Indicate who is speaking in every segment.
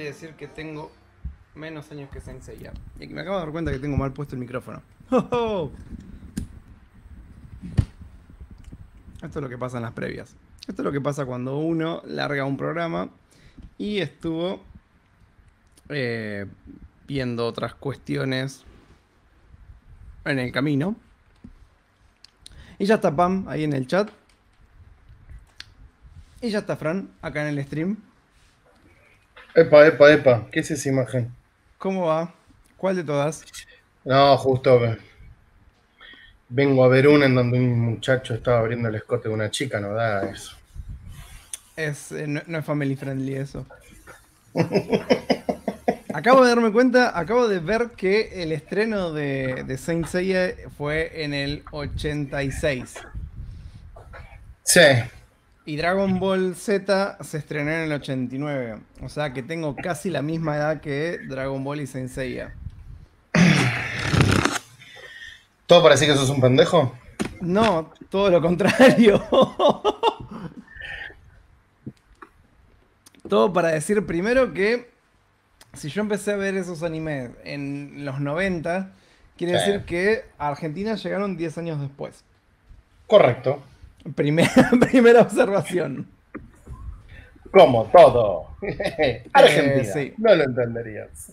Speaker 1: quiere decir que tengo menos años que Saint Seiya. Y me acabo de dar cuenta que tengo mal puesto el micrófono. ¡Oh, oh! Esto es lo que pasa en las previas. Esto es lo que pasa cuando uno larga un programa y estuvo viendo otras cuestiones en el camino. Y ya está Pam ahí en el chat. Y ya está Fran acá en el stream.
Speaker 2: Epa, epa, epa. ¿Qué es esa imagen?
Speaker 1: ¿Cómo va? ¿Cuál de todas?
Speaker 2: No, justo vengo a ver una en donde un muchacho estaba abriendo el escote de una chica, no da eso.
Speaker 1: No es family friendly eso. Acabo de darme cuenta, acabo de ver que el estreno de Saint Seiya fue en el 86.
Speaker 2: Sí.
Speaker 1: Y Dragon Ball Z se estrenó en el 89. O sea que tengo casi la misma edad que Dragon Ball y Saint Seiya.
Speaker 2: ¿Todo para decir que sos un pendejo?
Speaker 1: No, todo lo contrario. Todo para decir primero que si yo empecé a ver esos animes en los 90, quiere
Speaker 2: Sí.
Speaker 1: decir que a Argentina llegaron 10 años después.
Speaker 2: Correcto.
Speaker 1: Primera observación.
Speaker 2: Como todo. Argentina.
Speaker 1: Sí.
Speaker 2: No lo entenderías.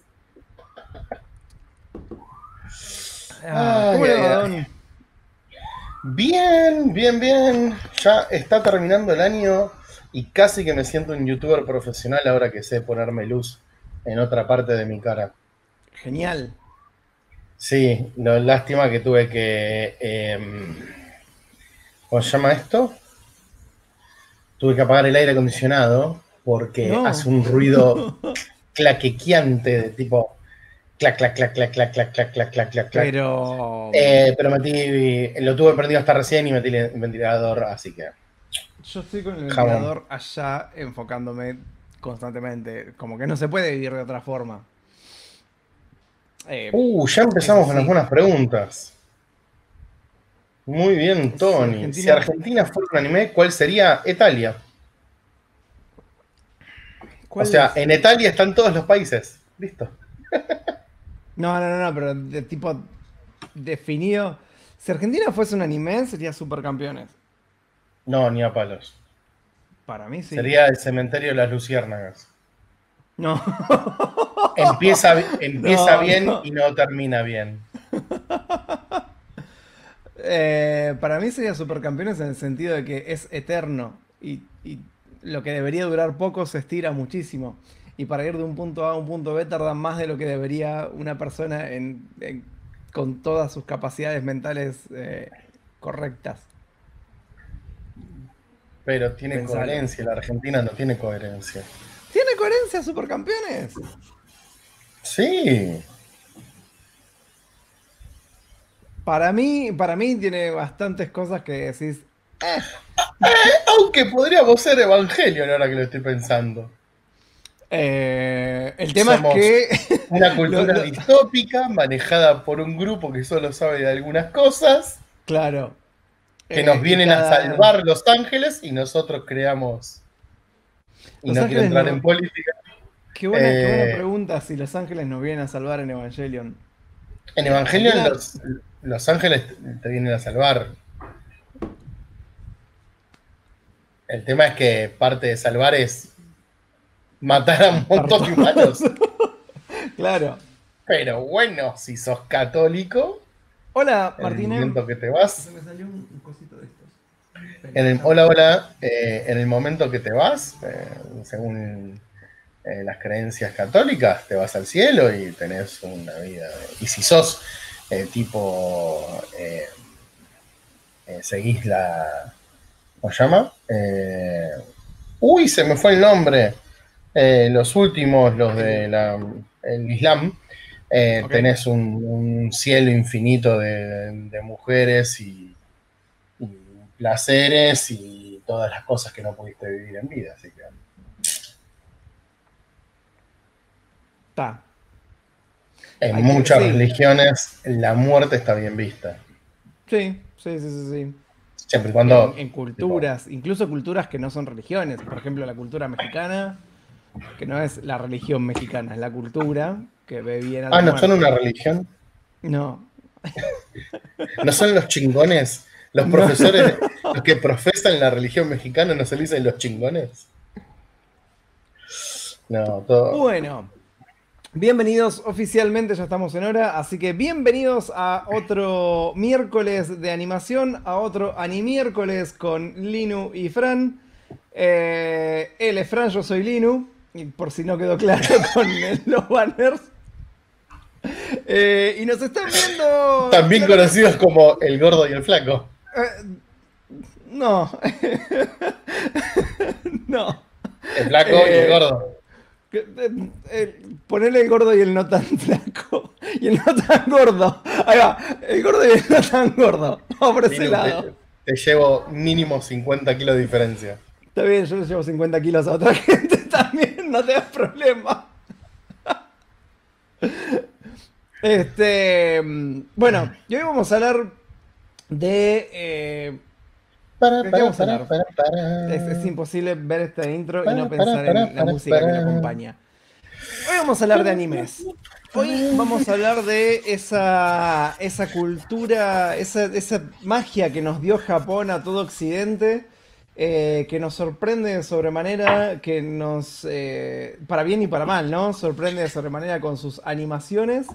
Speaker 1: ¿Cómo
Speaker 2: Ay,
Speaker 1: le
Speaker 2: ay,
Speaker 1: va,
Speaker 2: ay.
Speaker 1: Don?
Speaker 2: Bien, bien, bien. Ya está terminando el año y casi que me siento un youtuber profesional ahora que sé ponerme luz en otra parte de mi cara.
Speaker 1: Genial.
Speaker 2: Sí, lástima que tuve que... ¿cómo se llama esto? Tuve que apagar el aire acondicionado porque
Speaker 1: No.
Speaker 2: hace un ruido claquequeante de tipo clac, clac, clac, clac, clac, clac, clac, clac, clac, clac, clac.
Speaker 1: Pero
Speaker 2: Pero lo tuve prendido hasta recién y metí el ventilador, así que
Speaker 1: yo estoy con el
Speaker 2: jamón.
Speaker 1: ventilador allá enfocándome constantemente. Como que no se puede vivir de otra forma.
Speaker 2: Ya
Speaker 1: Es
Speaker 2: empezamos con las
Speaker 1: así.
Speaker 2: buenas preguntas. Muy bien,
Speaker 1: Si
Speaker 2: Tony. Si
Speaker 1: Argentina.
Speaker 2: Argentina fuera un anime, ¿cuál sería? Italia. O
Speaker 1: ¿Cuál
Speaker 2: sea,
Speaker 1: es?
Speaker 2: en Italia están todos los países. Listo.
Speaker 1: No, pero de tipo definido. Si Argentina fuese un anime, sería Supercampeones.
Speaker 2: No, ni a palos.
Speaker 1: Para mí sí.
Speaker 2: Sería el cementerio de las luciérnagas.
Speaker 1: No.
Speaker 2: Empieza
Speaker 1: No,
Speaker 2: bien
Speaker 1: no.
Speaker 2: y no termina bien.
Speaker 1: Para mí sería Supercampeones en el sentido de que es eterno y lo que debería durar poco se estira muchísimo. Y para ir de un punto A a un punto B tarda más de lo que debería una persona con todas sus capacidades mentales correctas.
Speaker 2: Pero tiene
Speaker 1: Pensalo.
Speaker 2: coherencia. La Argentina no tiene coherencia.
Speaker 1: ¿Tiene coherencia Supercampeones?
Speaker 2: Sí.
Speaker 1: Para mí tiene bastantes cosas que decís.
Speaker 2: Aunque podríamos ser Evangelion ahora que lo estoy pensando.
Speaker 1: El tema es
Speaker 2: Somos
Speaker 1: que
Speaker 2: una
Speaker 1: lo-
Speaker 2: cultura
Speaker 1: lo-
Speaker 2: distópica manejada por un grupo que solo sabe de algunas cosas,
Speaker 1: claro.
Speaker 2: que nos
Speaker 1: Y
Speaker 2: vienen a
Speaker 1: cada.
Speaker 2: salvar Los Ángeles y nosotros creamos, y
Speaker 1: Los
Speaker 2: no quiero
Speaker 1: Ángeles
Speaker 2: entrar en
Speaker 1: no.
Speaker 2: política,
Speaker 1: Qué buena
Speaker 2: eh,
Speaker 1: pregunta si Los Ángeles nos vienen a salvar en Evangelion.
Speaker 2: en
Speaker 1: Aquí
Speaker 2: Evangelion los Ángeles te vienen a salvar. El tema es que parte de salvar es matar a un
Speaker 1: Matar
Speaker 2: montón de
Speaker 1: todos.
Speaker 2: humanos.
Speaker 1: Claro.
Speaker 2: Pero bueno, si sos católico,
Speaker 1: Hola,
Speaker 2: en el
Speaker 1: Martínez.
Speaker 2: momento que te vas,
Speaker 1: Se me salió un cosito de estos.
Speaker 2: hola, hola, en el momento que te vas, según las creencias católicas, te vas al cielo y tenés una vida. Y si sos tipo, seguís ¿cómo se llama? Uy, se me fue el nombre. Los últimos, los
Speaker 1: El,
Speaker 2: el Islam,
Speaker 1: ok.
Speaker 2: tenés un cielo infinito de mujeres y placeres y todas las cosas que no pudiste vivir en vida. Así que
Speaker 1: Está.
Speaker 2: en
Speaker 1: Hay que.
Speaker 2: muchas
Speaker 1: Sí.
Speaker 2: religiones la muerte está bien vista.
Speaker 1: Sí.
Speaker 2: Siempre y
Speaker 1: En,
Speaker 2: cuando,
Speaker 1: en
Speaker 2: tipo,
Speaker 1: culturas, incluso culturas que no son religiones. Por ejemplo, la cultura mexicana. que no es la religión mexicana, es la cultura, que ve bien a la
Speaker 2: Ah, ¿no son
Speaker 1: muerte.
Speaker 2: una religión?
Speaker 1: No,
Speaker 2: ¿No son los chingones? Los
Speaker 1: no.
Speaker 2: profesores, los que profesan la religión mexicana, ¿no se le dicen los chingones? No, todo.
Speaker 1: Bueno, bienvenidos oficialmente, ya estamos en hora, así que bienvenidos a otro miércoles de animación, a otro Animiércoles con Linu y Fran. Él es Fran, yo soy Linu, y por si no quedó claro con los banners. Y nos están viendo...
Speaker 2: También conocidos como el gordo y el flaco.
Speaker 1: No, no.
Speaker 2: El flaco y el
Speaker 1: Eh,
Speaker 2: gordo.
Speaker 1: Ponerle el gordo y el no tan flaco. Y el no tan gordo. Ahí va. El gordo y el no tan gordo. Vamos por ese
Speaker 2: Linu,
Speaker 1: lado.
Speaker 2: te llevo mínimo 50 kilos de diferencia.
Speaker 1: Está bien, yo le llevo 50 kilos a otra gente también. No te das problema. Bueno, y hoy vamos a hablar de... ¿de qué vamos a hablar? Es imposible ver este intro y no pensar en la música que lo acompaña. Hoy vamos a hablar de animes. Hoy vamos a hablar de esa cultura, esa magia que nos dio Japón a todo Occidente, que nos sorprende de sobremanera, que nos, para bien y para mal, ¿no? Sorprende de sobremanera con sus animaciones.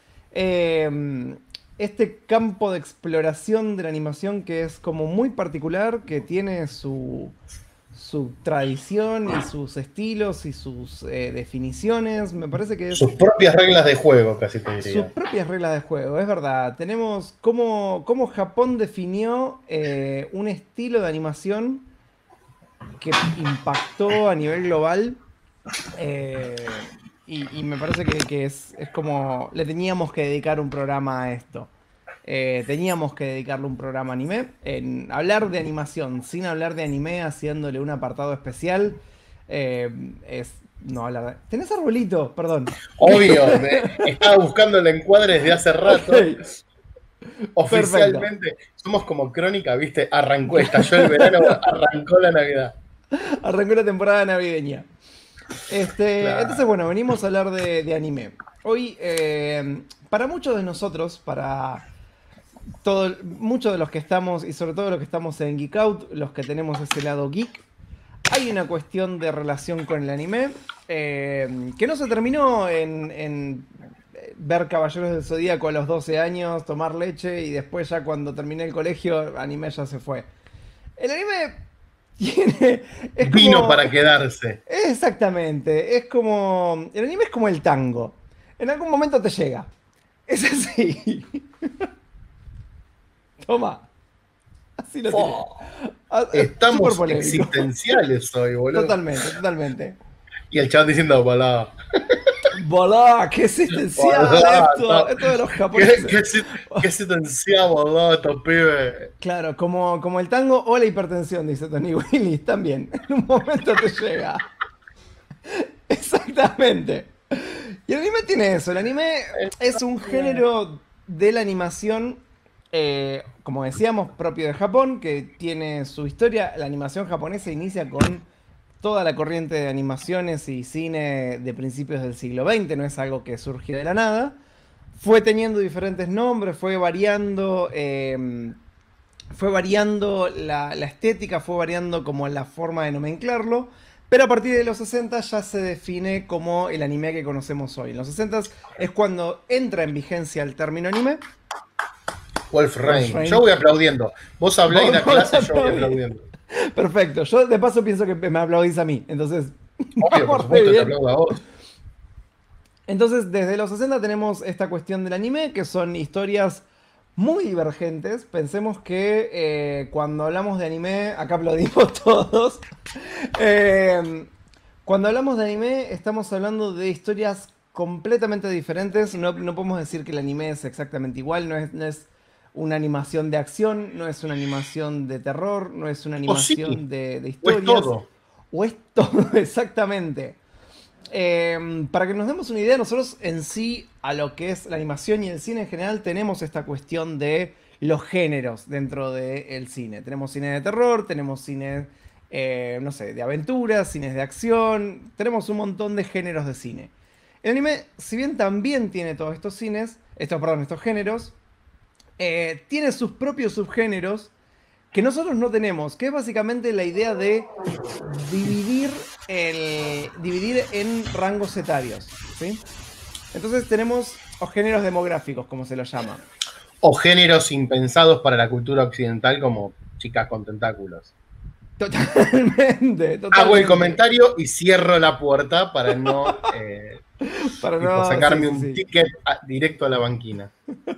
Speaker 1: Este campo de exploración de la animación que es como muy particular, que tiene su tradición y sus estilos y sus definiciones. Me parece que es
Speaker 2: Sus propias reglas de juego, casi te
Speaker 1: sus
Speaker 2: diría.
Speaker 1: propias reglas de juego, es verdad. Tenemos cómo Japón definió un estilo de animación que impactó a nivel global. eh, y me parece que es como le teníamos que dedicar un programa a esto. Teníamos que dedicarle un programa anime. En hablar de animación sin hablar de anime, haciéndole un apartado especial, es no hablar de... ¿Tenés arbolito? Perdón.
Speaker 2: Obvio, estaba buscando el encuadre desde hace rato.
Speaker 1: Ok, perfecto.
Speaker 2: Oficialmente, somos como Crónica, ¿viste? Arrancó, estalló el verano, arrancó la Navidad.
Speaker 1: Arrancó la temporada navideña. Entonces,
Speaker 2: Claro.
Speaker 1: bueno, venimos a hablar de anime. Hoy, para muchos de nosotros, muchos de los que estamos, y sobre todo los que estamos en Geek Out, los que tenemos ese lado geek, hay una cuestión de relación con el anime que no se terminó en ver Caballeros del Zodíaco a los 12 años, tomar leche y después ya cuando terminé el colegio, anime ya se fue. El anime tiene... Es
Speaker 2: Vino
Speaker 1: como...
Speaker 2: para quedarse.
Speaker 1: Exactamente, es como... El anime es como el tango. En algún momento te llega. Es así. Toma. Así lo tiene.
Speaker 2: Fo,
Speaker 1: Súper
Speaker 2: estamos
Speaker 1: polémico.
Speaker 2: existenciales hoy, boludo.
Speaker 1: Totalmente, totalmente.
Speaker 2: Y el chat diciendo, balá.
Speaker 1: Bolá, qué existencial
Speaker 2: Balá,
Speaker 1: esto. Esto de los
Speaker 2: ¿qué,
Speaker 1: japoneses.
Speaker 2: qué existencial, balá, estos pibes?
Speaker 1: Claro, como el tango o la hipertensión, dice Tony Willis, también. En un momento te llega. Exactamente. Y el anime tiene eso. El anime es un género de la animación, como decíamos, propio de Japón, que tiene su historia. La animación japonesa inicia con toda la corriente de animaciones y cine de principios del siglo XX, no es algo que surgió de la nada. Fue teniendo diferentes nombres, fue variando la estética, fue variando como la forma de nomenclarlo, pero a partir de los 60 ya se define como el anime que conocemos hoy. En los 60 es cuando entra en vigencia el término anime.
Speaker 2: Wolf
Speaker 1: Wolf
Speaker 2: Rain.
Speaker 1: Rain.
Speaker 2: Yo voy a aplaudiendo. Vos hablás y da
Speaker 1: Vamos a
Speaker 2: clase, yo voy
Speaker 1: aplaudir.
Speaker 2: aplaudiendo.
Speaker 1: Perfecto, yo de paso pienso que me aplaudís a mí, entonces
Speaker 2: Obvio, por
Speaker 1: vamos re
Speaker 2: supuesto, te
Speaker 1: bien.
Speaker 2: aplaudo a vos.
Speaker 1: Entonces, desde los 60 tenemos esta cuestión del anime, que son historias muy divergentes. Pensemos que cuando hablamos de anime, acá aplaudimos todos. Eh, Cuando hablamos de anime, estamos hablando de historias completamente diferentes. No podemos decir que el anime es exactamente igual, no es una animación de acción, no es una animación de terror, no es una
Speaker 2: O sí,
Speaker 1: animación de
Speaker 2: o es
Speaker 1: historias,
Speaker 2: todo.
Speaker 1: o es todo exactamente. Para que nos demos una idea, nosotros en sí, a lo que es la animación y el cine en general, tenemos esta cuestión de los géneros dentro del cine. Tenemos cine de terror, tenemos cine no sé, de aventuras, cines de acción. Tenemos un montón de géneros de cine. El anime, si bien también tiene todos estos estos géneros, tiene sus propios subgéneros que nosotros no tenemos, que es básicamente la idea de dividir en rangos etarios, ¿sí? Entonces tenemos los géneros demográficos, como se los llama.
Speaker 2: O géneros impensados para la cultura occidental como chicas con tentáculos.
Speaker 1: Totalmente,
Speaker 2: Hago el
Speaker 1: totalmente.
Speaker 2: comentario y cierro la puerta para no,
Speaker 1: Para
Speaker 2: tipo,
Speaker 1: no, sí,
Speaker 2: sacarme
Speaker 1: sí,
Speaker 2: un
Speaker 1: sí.
Speaker 2: ticket directo a la banquina.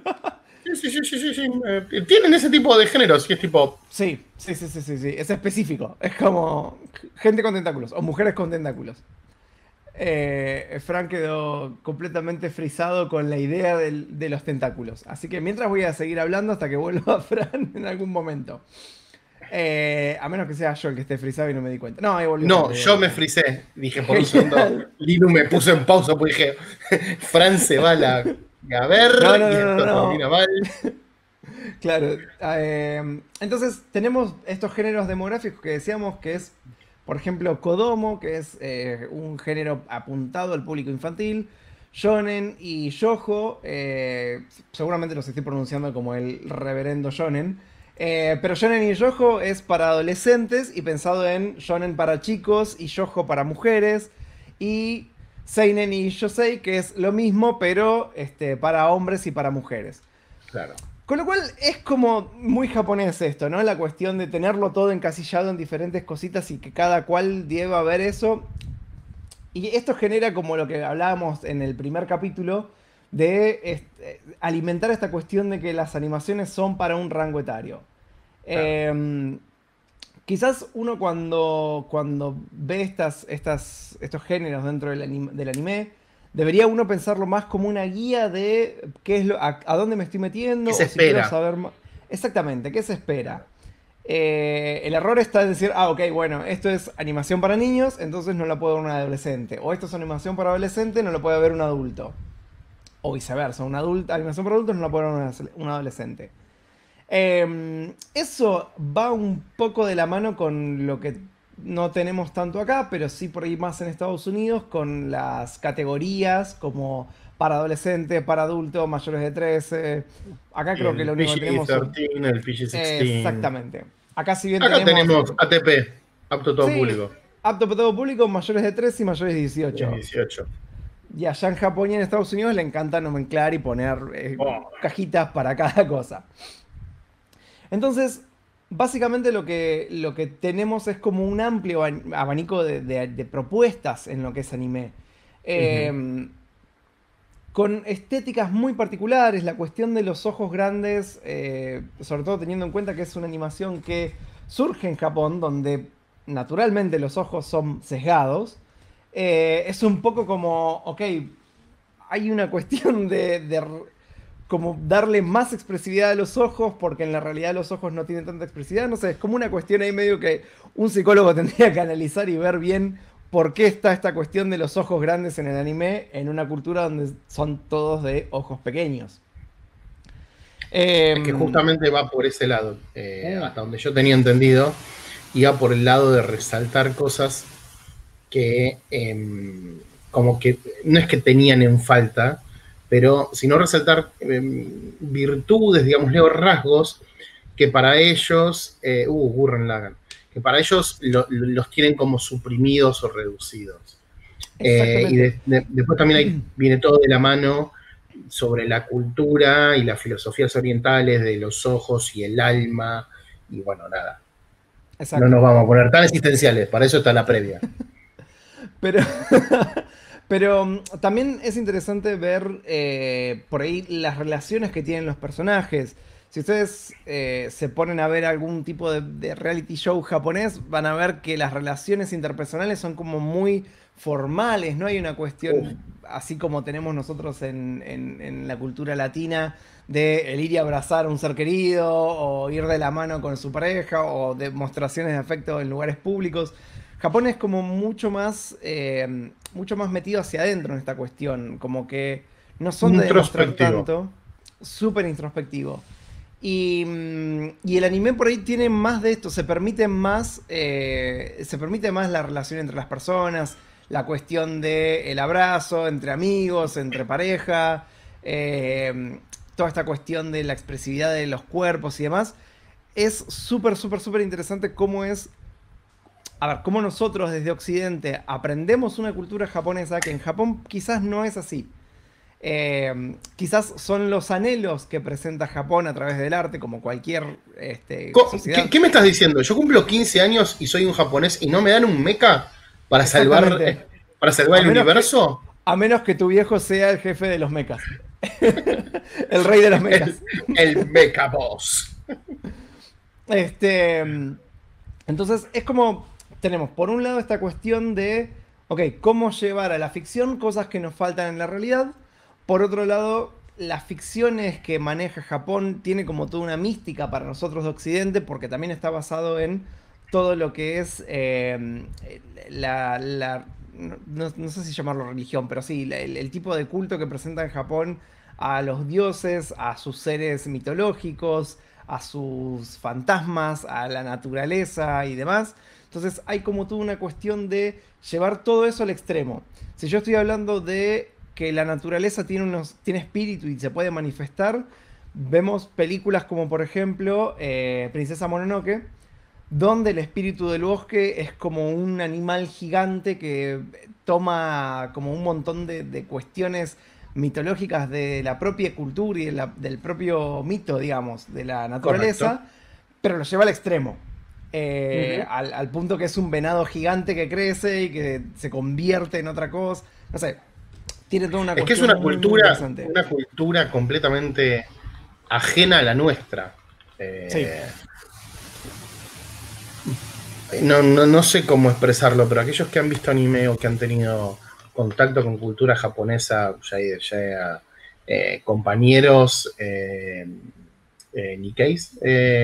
Speaker 2: Sí. Tienen ese tipo de géneros y es tipo,
Speaker 1: Sí, sí, sí, sí, sí, sí. Es específico. Es como gente con tentáculos o mujeres con tentáculos. Frank quedó completamente frisado con la idea de los tentáculos. Así que mientras voy a seguir hablando hasta que vuelva Fran en algún momento. A menos que sea yo el que esté frisado y no me di cuenta. No, ahí volvió Fran,
Speaker 2: no,
Speaker 1: ahí
Speaker 2: yo
Speaker 1: volvió
Speaker 2: me
Speaker 1: Fran.
Speaker 2: frisé. Dije por un segundo,
Speaker 1: Genial.
Speaker 2: Linu me puso en pausa porque dije, Fran se va a ver
Speaker 1: No, no,
Speaker 2: y
Speaker 1: no, no,
Speaker 2: esto termina
Speaker 1: no.
Speaker 2: mal.
Speaker 1: Claro. Entonces tenemos estos géneros demográficos que decíamos que es, por ejemplo, Kodomo, que es un género apuntado al público infantil. Shonen y Shoujo, seguramente los estoy pronunciando como el reverendo Shonen. Pero Shonen y Shoujo es para adolescentes y pensado en Shonen para chicos y Shoujo para mujeres. Y Seinen y Yosei, que es lo mismo, pero para hombres y para mujeres.
Speaker 2: Claro.
Speaker 1: Con lo cual es como muy japonés esto, ¿no? La cuestión de tenerlo todo encasillado en diferentes cositas y que cada cual deba ver eso. Y esto genera como lo que hablábamos en el primer capítulo de alimentar esta cuestión de que las animaciones son para un rango etario.
Speaker 2: Claro.
Speaker 1: Quizás uno cuando ve estos géneros dentro del anime, debería uno pensarlo más como una guía de qué es a dónde me estoy
Speaker 2: ¿Qué
Speaker 1: metiendo
Speaker 2: se
Speaker 1: o si quiero
Speaker 2: espera?
Speaker 1: saber más. Exactamente, ¿qué se espera? El error está en decir, ok, bueno, esto es animación para niños, entonces no la puede ver un adolescente. O esto es animación para adolescente, no lo puede ver un adulto. O viceversa, animación para adultos no la puede ver un adolescente. Eso va un poco de la mano con lo que no tenemos tanto acá, pero sí por ahí más en Estados Unidos, con las categorías como para adolescente, para adulto, mayores de 13. Acá creo que
Speaker 2: El
Speaker 1: lo único que tenemos son...
Speaker 2: PG-13, el PG-16.
Speaker 1: Exactamente. Acá si bien
Speaker 2: Acá
Speaker 1: tenemos...
Speaker 2: tenemos ATP, apto a todo
Speaker 1: Sí,
Speaker 2: público.
Speaker 1: apto para todo público, mayores de 13 y mayores de
Speaker 2: Es
Speaker 1: 18.
Speaker 2: 18.
Speaker 1: Y allá en Japón y en Estados Unidos le encanta nomenclar y poner
Speaker 2: Oh,
Speaker 1: cajitas para cada cosa. Entonces, básicamente lo que tenemos es como un amplio abanico de propuestas en lo que es anime.
Speaker 2: ujú.
Speaker 1: Eh, con estéticas muy particulares, la cuestión de los ojos grandes, sobre todo teniendo en cuenta que es una animación que surge en Japón, donde naturalmente los ojos son sesgados, es un poco como, ok, hay una cuestión como darle más expresividad a los ojos, porque en la realidad los ojos no tienen tanta expresividad. No sé, es como una cuestión ahí medio que un psicólogo tendría que analizar y ver bien por qué está esta cuestión de los ojos grandes en el anime en una cultura donde son todos de ojos pequeños.
Speaker 2: Es que
Speaker 1: Eh,
Speaker 2: justamente va por ese lado,
Speaker 1: uh,
Speaker 2: hasta donde yo tenía entendido, iba por el lado de resaltar cosas que como que no es que tenían en falta, pero sino resaltar virtudes, digamos, o rasgos que para ellos, Gurren Lagann, que para ellos los tienen como suprimidos o reducidos.
Speaker 1: exactamente.
Speaker 2: Después también viene todo de la mano sobre la cultura y las filosofías orientales de los ojos y el alma, y bueno, nada, no nos
Speaker 1: Exacto.
Speaker 2: vamos a poner tan existenciales, para eso está la previa.
Speaker 1: Pero, pero también es interesante ver por ahí las relaciones que tienen los personajes. Si ustedes se ponen a ver algún tipo de reality show japonés, van a ver que las relaciones interpersonales son como muy formales, no hay una
Speaker 2: Uf,
Speaker 1: cuestión así como tenemos nosotros en la cultura latina de el ir y abrazar a un ser querido o ir de la mano con su pareja o demostraciones de afecto en lugares públicos. Japón es como mucho más metido hacia adentro en esta cuestión, como que no son de demostrar
Speaker 2: introspectivo.
Speaker 1: tanto, súper introspectivo. Y el anime por ahí tiene más de esto, se permite más la relación entre las personas, la cuestión del abrazo entre amigos, entre pareja, toda esta cuestión de la expresividad de los cuerpos y demás. Es súper, súper, súper interesante cómo es, a ver, cómo nosotros desde Occidente aprendemos una cultura japonesa que en Japón quizás no es así. Quizás son los anhelos que presenta Japón a través del arte, como cualquier sociedad.
Speaker 2: ¿Qué me estás diciendo? Yo cumplo 15 años y soy un japonés y no me dan un mecha para salvar,
Speaker 1: Exactamente.
Speaker 2: para salvar
Speaker 1: A
Speaker 2: el
Speaker 1: menos que,
Speaker 2: universo.
Speaker 1: a menos que tu viejo sea el jefe de los mechas. El rey de los
Speaker 2: El,
Speaker 1: mechas.
Speaker 2: el mecha boss.
Speaker 1: Este, entonces es como, tenemos por un lado esta cuestión de, ok, cómo llevar a la ficción cosas que nos faltan en la realidad. Por otro lado, las ficciones que maneja Japón tiene como toda una mística para nosotros de Occidente, porque también está basado en todo lo que es no sé si llamarlo religión, pero sí, el tipo de culto que presenta en Japón a los dioses, a sus seres mitológicos, a sus fantasmas, a la naturaleza y demás. Entonces hay como toda una cuestión de llevar todo eso al extremo. Si yo estoy hablando de que la naturaleza tiene espíritu y se puede manifestar, vemos películas como por ejemplo Princesa Mononoke, donde el espíritu del bosque es como un animal gigante que toma como un montón de cuestiones mitológicas de la propia cultura y del propio mito, digamos, de la
Speaker 2: Correcto.
Speaker 1: naturaleza, pero lo lleva al extremo.
Speaker 2: Ujú.
Speaker 1: Al punto que es un venado gigante que crece y que se convierte en otra cosa. No sé, tiene toda una
Speaker 2: Es que es
Speaker 1: cuestión muy, muy interesante.
Speaker 2: una cultura completamente ajena a la nuestra.
Speaker 1: Sí,
Speaker 2: Eh, no sé cómo expresarlo, pero aquellos que han visto anime o que han tenido contacto con cultura japonesa, ya compañeros Nikkeis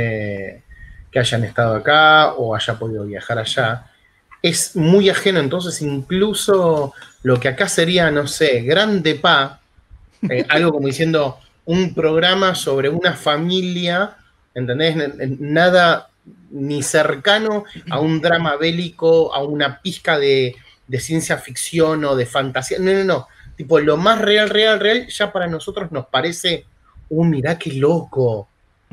Speaker 2: que hayan estado acá o haya podido viajar allá, es muy ajeno. Entonces, incluso lo que acá sería, no sé, grande pa, algo como diciendo un programa sobre una familia, ¿entendés? Nada ni cercano a un drama bélico, a una pizca de ciencia ficción o de fantasía. No, no, no. Tipo, lo más real, real, real, ya para nosotros nos parece, mirá qué loco.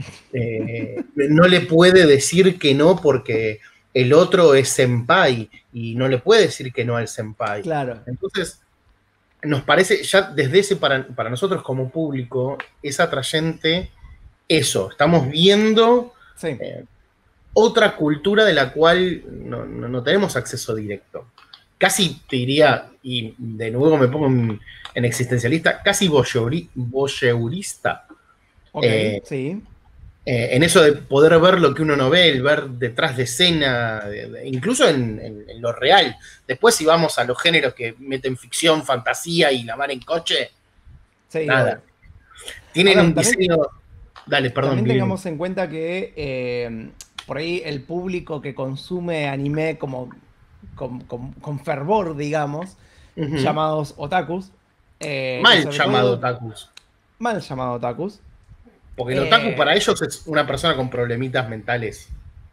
Speaker 2: No le puede decir que no porque el otro es senpai y no le puede decir que no al senpai.
Speaker 1: claro.
Speaker 2: Entonces, nos parece, ya desde ese para nosotros como público, es atrayente eso. Estamos viendo
Speaker 1: Sí.
Speaker 2: eh, otra cultura de la cual no tenemos acceso directo. Casi te diría, y de nuevo me pongo en existencialista, casi voyeurista.
Speaker 1: Ok,
Speaker 2: Eh,
Speaker 1: sí.
Speaker 2: en eso de poder ver lo que uno no ve, el ver detrás de escena, incluso en lo real. Después, si vamos a los géneros que meten ficción, fantasía y la mar en coche,
Speaker 1: Sí,
Speaker 2: nada.
Speaker 1: obvio. A
Speaker 2: Tienen
Speaker 1: ver,
Speaker 2: un diseño. Dale, perdón,
Speaker 1: también
Speaker 2: Guillermo.
Speaker 1: tengamos en cuenta que por ahí el público que consume anime como con fervor, digamos,
Speaker 2: Ujú.
Speaker 1: llamados otakus, y
Speaker 2: Mal
Speaker 1: sobre
Speaker 2: llamado
Speaker 1: todo
Speaker 2: otakus.
Speaker 1: mal llamado otakus,
Speaker 2: Porque el otaku para
Speaker 1: eh,
Speaker 2: ellos es una persona con problemitas mentales.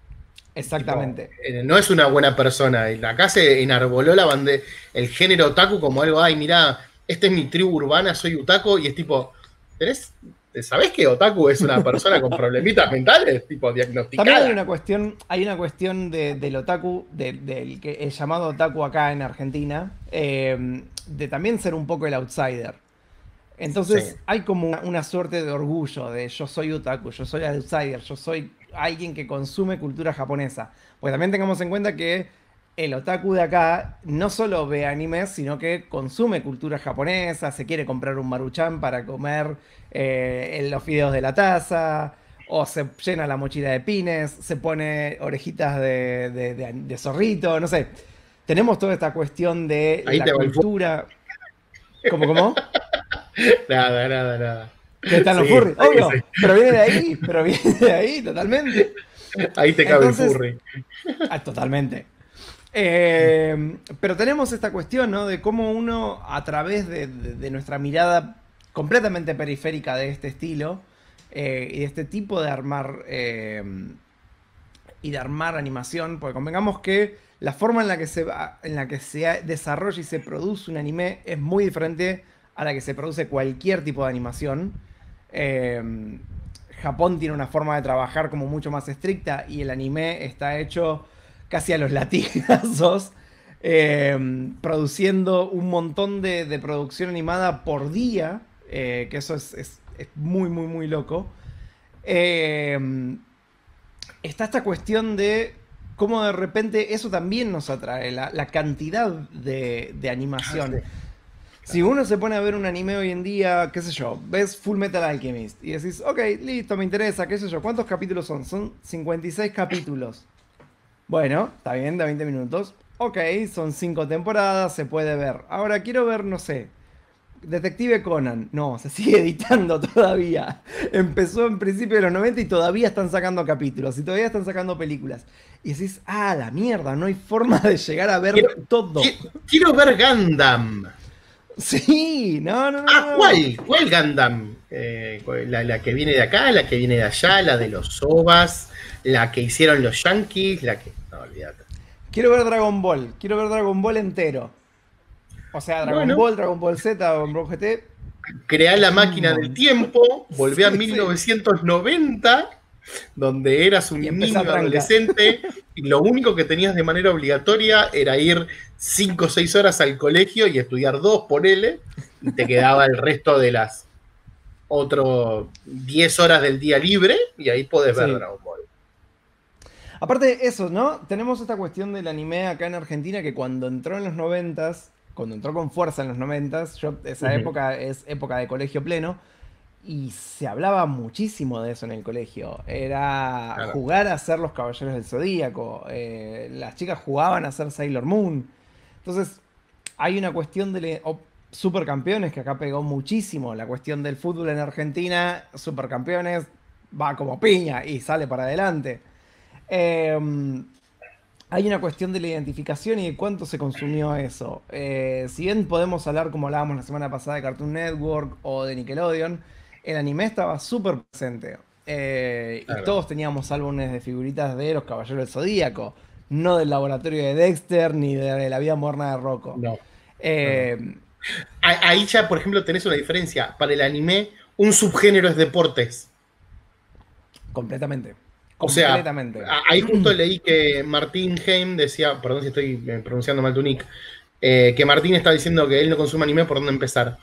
Speaker 2: Tipo,
Speaker 1: exactamente.
Speaker 2: no es una buena persona. Acá se enarboló el género otaku como algo, ay, mirá, esta es mi tribu urbana, soy otaku, y es tipo, ¿tenés, ¿sabés que otaku es una persona con problemitas mentales? Tipo,
Speaker 1: También
Speaker 2: diagnosticada.
Speaker 1: hay una cuestión del otaku, del que el llamado otaku acá en Argentina, de también ser un poco el outsider.
Speaker 2: Sí,
Speaker 1: Entonces hay como una suerte de orgullo de yo soy otaku, yo soy outsider, yo soy alguien que consume cultura japonesa. Porque también tengamos en cuenta que el otaku de acá no solo ve animes, sino que consume cultura japonesa, se quiere comprar un maruchan para comer en los fideos de la taza, o se llena la mochila de pines, se pone orejitas de zorrito, no sé. Tenemos toda esta cuestión de
Speaker 2: ahí
Speaker 1: la
Speaker 2: te va el fuego.
Speaker 1: cultura. ¿Cómo, cómo?
Speaker 2: Nada, nada, nada.
Speaker 1: Que están los
Speaker 2: Sí,
Speaker 1: furries,
Speaker 2: sí,
Speaker 1: obvio,
Speaker 2: sí.
Speaker 1: pero viene de ahí, totalmente.
Speaker 2: Ahí te cabe el
Speaker 1: Entonces,
Speaker 2: furry.
Speaker 1: totalmente. Pero tenemos esta cuestión, ¿no? De cómo uno, a través de nuestra mirada completamente periférica de este estilo, y de este tipo de armar animación, porque convengamos que la forma en la que se desarrolla y se produce un anime es muy diferente a la que se produce cualquier tipo de animación. Eh, Japón tiene una forma de trabajar como mucho más estricta y el anime está hecho casi a los latigazos, produciendo un montón de producción animada por día, que eso es muy, muy, muy loco. Eh, Está esta cuestión de cómo de repente eso también nos atrae, la cantidad de
Speaker 2: Ah, sí,
Speaker 1: animación. Si
Speaker 2: claro.
Speaker 1: uno se pone a ver un anime hoy en día, qué sé yo, ves Full Metal Alchemist y decís, ok, listo, me interesa, qué sé yo, ¿cuántos capítulos son? Son 56 capítulos. Bueno, está bien, de 20 minutos. Ok, son 5 temporadas, se puede ver. Ahora quiero ver, no sé, Detective Conan. No, se sigue editando todavía. Empezó en principio de los 90 y todavía están sacando capítulos y todavía están sacando películas. Y decís, ah, la mierda, no hay forma de llegar a ver
Speaker 2: Quiero,
Speaker 1: todo.
Speaker 2: quiero ver Gundam.
Speaker 1: Sí, no, no, no,
Speaker 2: Ah,
Speaker 1: no.
Speaker 2: ¿cuál? ¿Cuál Gundam? La que viene de acá, la que viene de allá, la de los OVAs, la que hicieron los Yankees, la que. No, olvídate.
Speaker 1: Quiero ver Dragon Ball. Quiero ver Dragon Ball entero. O sea,
Speaker 2: Bueno,
Speaker 1: Dragon Ball Z, Dragon Ball GT.
Speaker 2: creá la
Speaker 1: Es un
Speaker 2: máquina del
Speaker 1: montón.
Speaker 2: tiempo, volvé a
Speaker 1: Sí, sí.
Speaker 2: 1990, donde eras
Speaker 1: Y
Speaker 2: un
Speaker 1: empecé a
Speaker 2: niño
Speaker 1: trancar.
Speaker 2: adolescente y lo único que tenías de manera obligatoria era ir 5 o 6 horas al colegio y estudiar 2 por L y te quedaba el resto de las otros 10 horas del día libre y ahí podés ver
Speaker 1: Sí.
Speaker 2: Dragon Ball.
Speaker 1: Aparte de eso, ¿no? Tenemos esta cuestión del anime acá en Argentina que cuando entró en los noventas, cuando entró con fuerza en los noventas, esa
Speaker 2: Ujú.
Speaker 1: época es época de colegio pleno, y se hablaba muchísimo de eso en el colegio. Era
Speaker 2: Claro.
Speaker 1: jugar a ser los Caballeros del Zodíaco, las chicas jugaban a ser Sailor Moon. Entonces, hay una cuestión de supercampeones que acá pegó muchísimo. La cuestión del fútbol en Argentina, supercampeones, va como piña y sale para adelante. Eh, Hay una cuestión de la identificación y de cuánto se consumió eso. Si bien podemos hablar, como hablábamos la semana pasada, de Cartoon Network o de Nickelodeon, el anime estaba súper presente. Y
Speaker 2: Claro.
Speaker 1: todos teníamos álbumes de figuritas de los Caballeros del Zodíaco, no del laboratorio de Dexter ni de la vida moderna de Rocco.
Speaker 2: No, no, no.
Speaker 1: Eh,
Speaker 2: Ahí ya, por ejemplo, tenés una diferencia. Para el anime, un subgénero es deportes.
Speaker 1: Completamente.
Speaker 2: O sea,
Speaker 1: Completamente.
Speaker 2: ahí justo leí que Martín Heim decía, perdón si estoy pronunciando mal tu nick, que Martín está diciendo que él no consume anime, ¿por dónde empezar?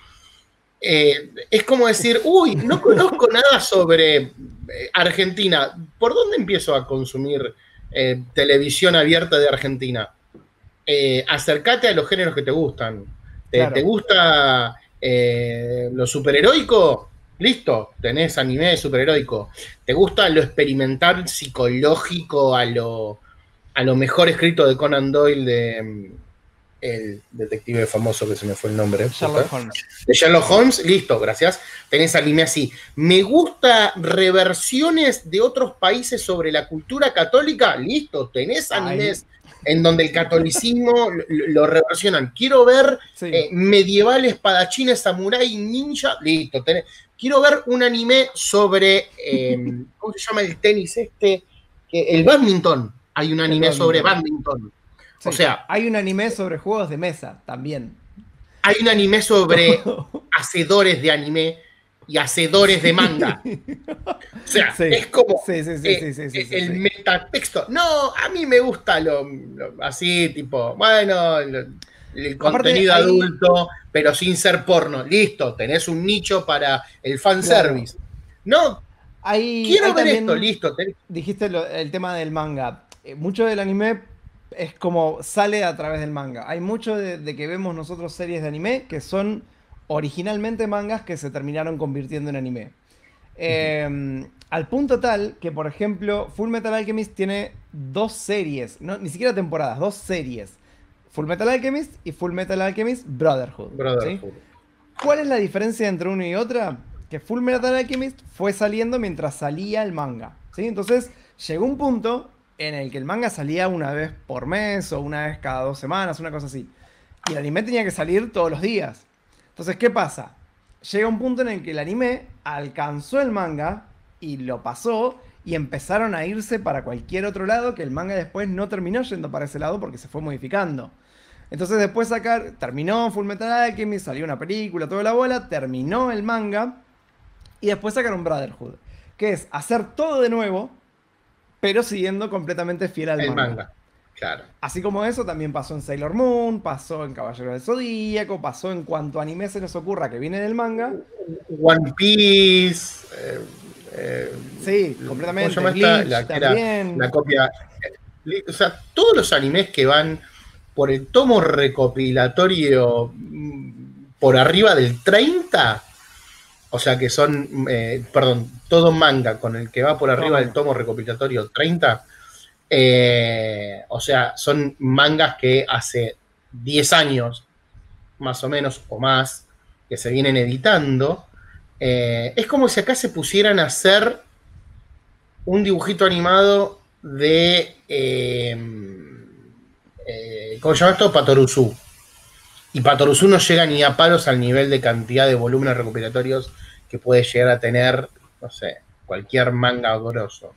Speaker 2: Es como decir,
Speaker 1: Uf.
Speaker 2: uy, no conozco nada sobre Argentina, ¿por dónde empiezo a consumir televisión abierta de Argentina? Acércate a los géneros que te gustan. ¿Te
Speaker 1: Claro.
Speaker 2: gusta lo superheroico? Listo, tenés anime superheroico. ¿Te gusta lo experimental psicológico a lo mejor escrito de Conan Doyle, de el detective famoso que se me fue el nombre?
Speaker 1: Sherlock Holmes.
Speaker 2: De Sherlock Holmes? Listo, gracias. Tenés anime así. Me gusta reversiones de otros países sobre la cultura católica. Listo, tenés
Speaker 1: Ahí.
Speaker 2: animes en donde el catolicismo lo reversionan. Quiero ver
Speaker 1: Sí.
Speaker 2: medieval, espadachines, samurái, ninja. Listo, tenés. Quiero ver un anime sobre, ¿cómo se llama el tenis este? El badminton. Hay un
Speaker 1: El
Speaker 2: anime sobre
Speaker 1: badminton.
Speaker 2: badminton. O
Speaker 1: Sí.
Speaker 2: sea,
Speaker 1: Hay un anime sobre juegos de mesa también.
Speaker 2: hay un anime sobre
Speaker 1: Todo.
Speaker 2: hacedores de anime y hacedores de manga.
Speaker 1: Sí.
Speaker 2: O sea,
Speaker 1: Sí.
Speaker 2: es como
Speaker 1: Sí, sí, sí, sí, sí, sí, sí,
Speaker 2: el
Speaker 1: sí.
Speaker 2: metatexto. No, a mí me gusta así, tipo, bueno, el
Speaker 1: Aparte,
Speaker 2: contenido
Speaker 1: ahí,
Speaker 2: adulto, pero sin ser porno. Listo, tenés un nicho para el
Speaker 1: claro,
Speaker 2: fanservice. No,
Speaker 1: hay
Speaker 2: quiero ver esto,
Speaker 1: también,
Speaker 2: listo.
Speaker 1: dijiste el tema del manga. Mucho del anime es como sale a través del manga. Hay mucho de que vemos nosotros series de anime que son originalmente mangas que se terminaron convirtiendo en anime. Al punto tal que, por ejemplo, Full Metal Alchemist tiene dos series, no, ni siquiera temporadas, dos series. Full Metal Alchemist y Full Metal Alchemist Brotherhood. ¿Sí?
Speaker 2: Brotherhood.
Speaker 1: ¿Cuál es la diferencia entre una y otra? Que Full Metal Alchemist fue saliendo mientras salía el manga. ¿Sí? Entonces llegó un punto en el que el manga salía una vez por mes o una vez cada 2 semanas, una cosa así. Y el anime tenía que salir todos los días. Entonces, ¿qué pasa? Llega un punto en el que el anime alcanzó el manga y lo pasó y empezaron a irse para cualquier otro lado que el manga después no terminó yendo para ese lado porque se fue modificando. Entonces después terminó Fullmetal Alchemist, salió una película, toda la bola, terminó el manga y después sacaron Brotherhood, que es hacer todo de nuevo, pero siguiendo completamente fiel al
Speaker 2: El
Speaker 1: manga.
Speaker 2: manga, claro.
Speaker 1: Así como eso también pasó en Sailor Moon, pasó en Caballero del Zodíaco, pasó en cuanto anime se les ocurra que viene del manga.
Speaker 2: One Piece.
Speaker 1: Sí,
Speaker 2: ¿Cómo
Speaker 1: completamente.
Speaker 2: se llama esta? La que era
Speaker 1: También.
Speaker 2: la copia. O sea, todos los animes que van por el tomo recopilatorio por arriba del 30, o sea que son, perdón, todo manga con el que va por arriba del tomo recopilatorio 30, o sea, son mangas que hace 10 años, más o menos, o más, que se vienen editando. Es como si acá se pusieran a hacer un dibujito animado de ¿cómo se llama esto? Patoruzú. Y Patoruzú no llega ni a palos al nivel de cantidad de volúmenes recopilatorios que puede llegar a tener, no sé, cualquier manga grosso.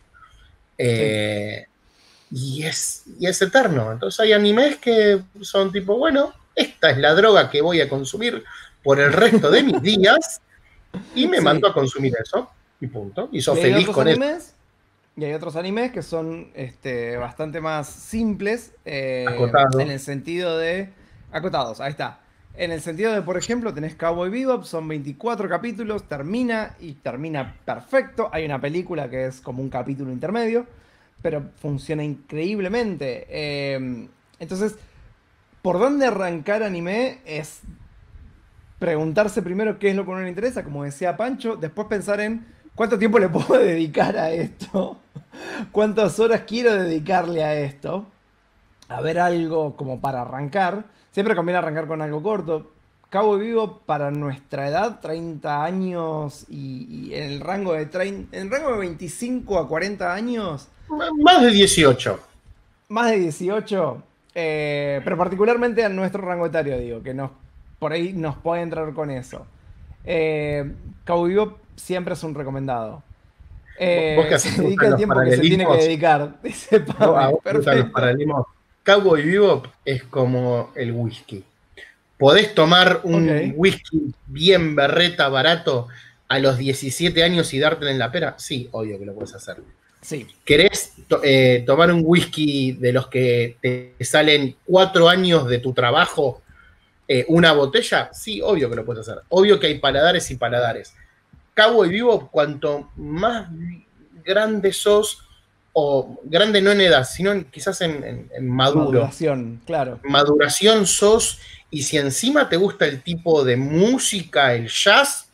Speaker 2: Y es eterno. Entonces hay animes que son tipo, bueno, esta es la droga que voy a consumir por el resto de mis días y me mando a consumir eso y punto. Y sos feliz con eso.
Speaker 1: Y hay otros animes que son bastante más simples
Speaker 2: Acotado.
Speaker 1: en el sentido de... Acotados, ahí está. En el sentido de, por ejemplo, tenés Cowboy Bebop, son 24 capítulos, termina perfecto. Hay una película que es como un capítulo intermedio, pero funciona increíblemente. Entonces, ¿por dónde arrancar anime? Es preguntarse primero qué es lo que a uno le interesa, como decía Pancho, después pensar en cuánto tiempo le puedo dedicar a esto, cuántas horas quiero dedicarle a esto, a ver algo como para arrancar. Siempre conviene arrancar con algo corto. Cowboy Bebop para nuestra edad, 30 años y en el rango de 25 a 40 años.
Speaker 2: Más de 18.
Speaker 1: Más de 18, pero particularmente a nuestro rango etario, digo, que por ahí nos puede entrar con eso. Cowboy Bebop siempre es un recomendado.
Speaker 2: ¿Vos qué haces?
Speaker 1: Se dedica el tiempo que se tiene que dedicar, dice Pame.
Speaker 2: Los paralelismos. Cowboy Bebop es como el whisky. ¿Podés tomar un whisky bien berreta, barato, a los 17 años y dártelo en la pera? Sí, obvio que lo puedes hacer.
Speaker 1: Sí.
Speaker 2: ¿Querés tomar un whisky de los que te salen 4 años de tu trabajo, una botella? Sí, obvio que lo puedes hacer. Obvio que hay paladares y paladares. Cowboy Bebop, cuanto más grande sos, o grande no en edad, sino quizás en maduro.
Speaker 1: Maduración, claro.
Speaker 2: Maduración sos, y si encima te gusta el tipo de música, el jazz,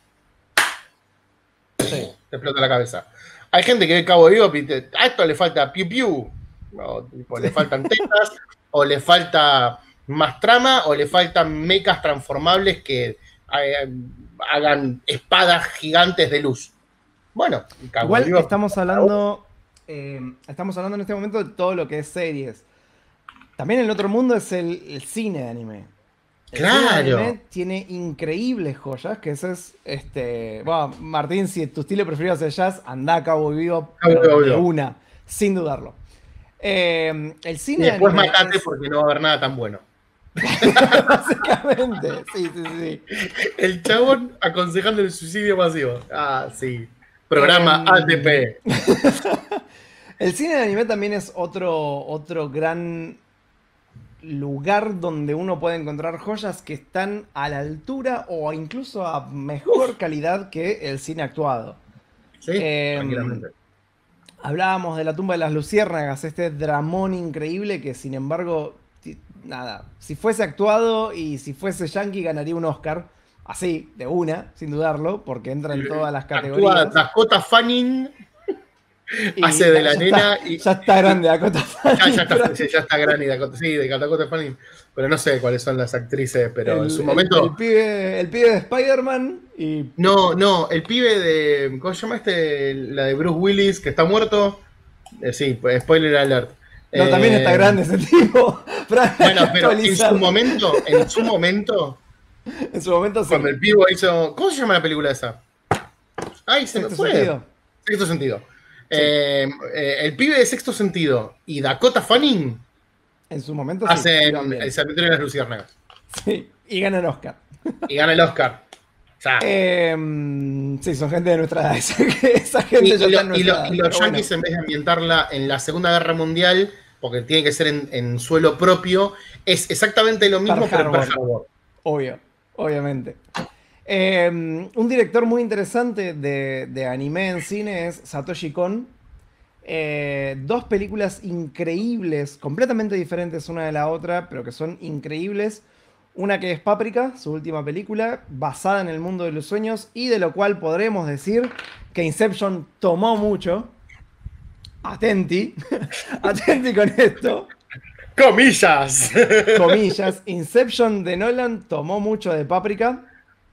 Speaker 2: sí, te explota la cabeza. Hay gente que ve Cowboy Bebop y a esto le falta piu piu, o tipo, le faltan tetas, o le falta más trama, o le faltan mechas transformables que hagan espadas gigantes de luz. Bueno,
Speaker 1: igual estamos hablando en este momento de todo lo que es series. También el otro mundo es el cine de anime.
Speaker 2: Claro.
Speaker 1: El cine de anime tiene increíbles joyas, que eso es, bueno, Martín, si tu estilo preferido es el jazz, anda a Cowboy Bebop de una, sin dudarlo. El cine
Speaker 2: y después
Speaker 1: de anime
Speaker 2: matate porque no va a haber nada tan bueno.
Speaker 1: Básicamente, sí.
Speaker 2: El chabón aconsejando el suicidio masivo. Ah, sí. Programa ATP.
Speaker 1: El cine de anime también es otro gran lugar donde uno puede encontrar joyas que están a la altura o incluso a mejor calidad que el cine actuado.
Speaker 2: Sí, tranquilamente.
Speaker 1: Hablábamos de La tumba de las luciérnagas, este dramón increíble que sin embargo, nada, si fuese actuado y si fuese yankee ganaría un Oscar, así, de una, sin dudarlo, porque entra en todas las categorías.
Speaker 2: Actúa Dakota Fanning, hace de la nena y...
Speaker 1: Ya está grande Dakota Fanning.
Speaker 2: Ya está grande Dakota, sí, de Dakota Fanning, pero no sé cuáles son las actrices, pero en su momento...
Speaker 1: El pibe de Spider-Man y...
Speaker 2: No, el pibe de... ¿Cómo se llama la de Bruce Willis, que está muerto? Sí, spoiler alert.
Speaker 1: No, también está grande ese tipo.
Speaker 2: Bueno, pero en su momento,
Speaker 1: sí.
Speaker 2: Cuando el pibe hizo... ¿Cómo se llama la película esa? Ay, se me fue. Sexto Sentido.
Speaker 1: Sí.
Speaker 2: El pibe de Sexto Sentido y Dakota Fanning
Speaker 1: En su momento sí, iban
Speaker 2: hacen
Speaker 1: bien.
Speaker 2: El Cementerio de las Luciérnagas.
Speaker 1: Sí, y ganan Oscar.
Speaker 2: Y gana el Oscar. O sea,
Speaker 1: Sí, son gente de nuestra edad. Esa gente ya está en nuestra edad.
Speaker 2: y los
Speaker 1: Pero bueno,
Speaker 2: yankees, en vez de ambientarla en la Segunda Guerra Mundial, porque tiene que ser en suelo propio, es exactamente lo mismo, pero en Pearl Harbor.
Speaker 1: obvio, obviamente. Un director muy interesante de anime en cine es Satoshi Kon. Dos películas increíbles, completamente diferentes una de la otra, pero que son increíbles. Una que es Paprika, su última película, basada en el mundo de los sueños y de lo cual podremos decir que Inception tomó mucho. Atenti, atenti con esto.
Speaker 2: ¡Comillas!
Speaker 1: Comillas. Inception de Nolan tomó mucho de Paprika.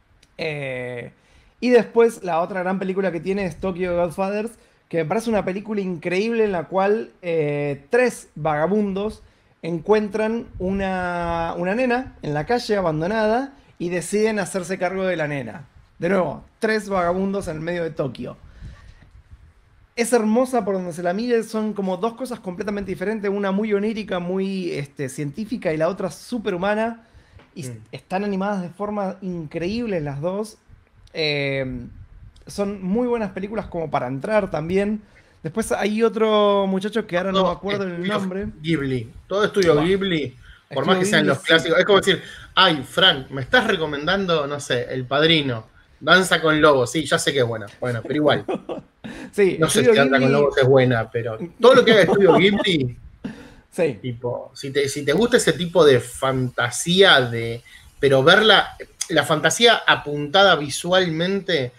Speaker 1: Y después la otra gran película que tiene es Tokyo Godfathers, que me parece una película increíble en la cual tres vagabundos encuentran una nena en la calle abandonada y deciden hacerse cargo de la nena. De nuevo, tres vagabundos en el medio de Tokio. Es hermosa por donde se la mire, son como dos cosas completamente diferentes, una muy onírica, muy científica y la otra súper humana. Y están animadas de forma increíble las dos. Son muy buenas películas como para entrar también. Después hay otro muchacho que ahora no me acuerdo el nombre.
Speaker 2: Ghibli. Todo estudio Ghibli, por más que sean los clásicos. Es como decir, ay, Fran, me estás recomendando, no sé, El Padrino, Danza con Lobos. Sí, ya sé que es buena. Bueno, pero igual.
Speaker 1: Sí,
Speaker 2: no sé si Danza con Lobos es buena, pero todo lo que haga estudio Ghibli,
Speaker 1: sí.
Speaker 2: Tipo, si te gusta ese tipo de fantasía, pero ver la fantasía apuntada visualmente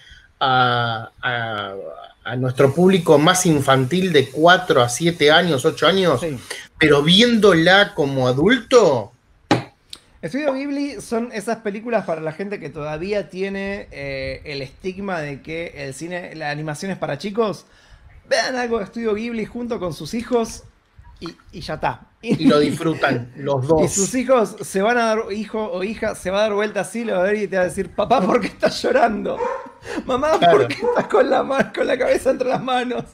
Speaker 2: a nuestro público más infantil de 4 a 7 años, 8 años, sí, pero viéndola como adulto.
Speaker 1: Estudio Ghibli son esas películas para la gente que todavía tiene el estigma de que el cine, la animación es para chicos. Vean algo de Estudio Ghibli junto con sus hijos y ya está.
Speaker 2: Y lo disfrutan los dos.
Speaker 1: Y sus hijos se van a dar, hijo o hija, se va a dar vuelta así, lo va a ver y te va a decir, papá, ¿por qué estás llorando? Mamá, ¿por qué estás con la cabeza entre las manos?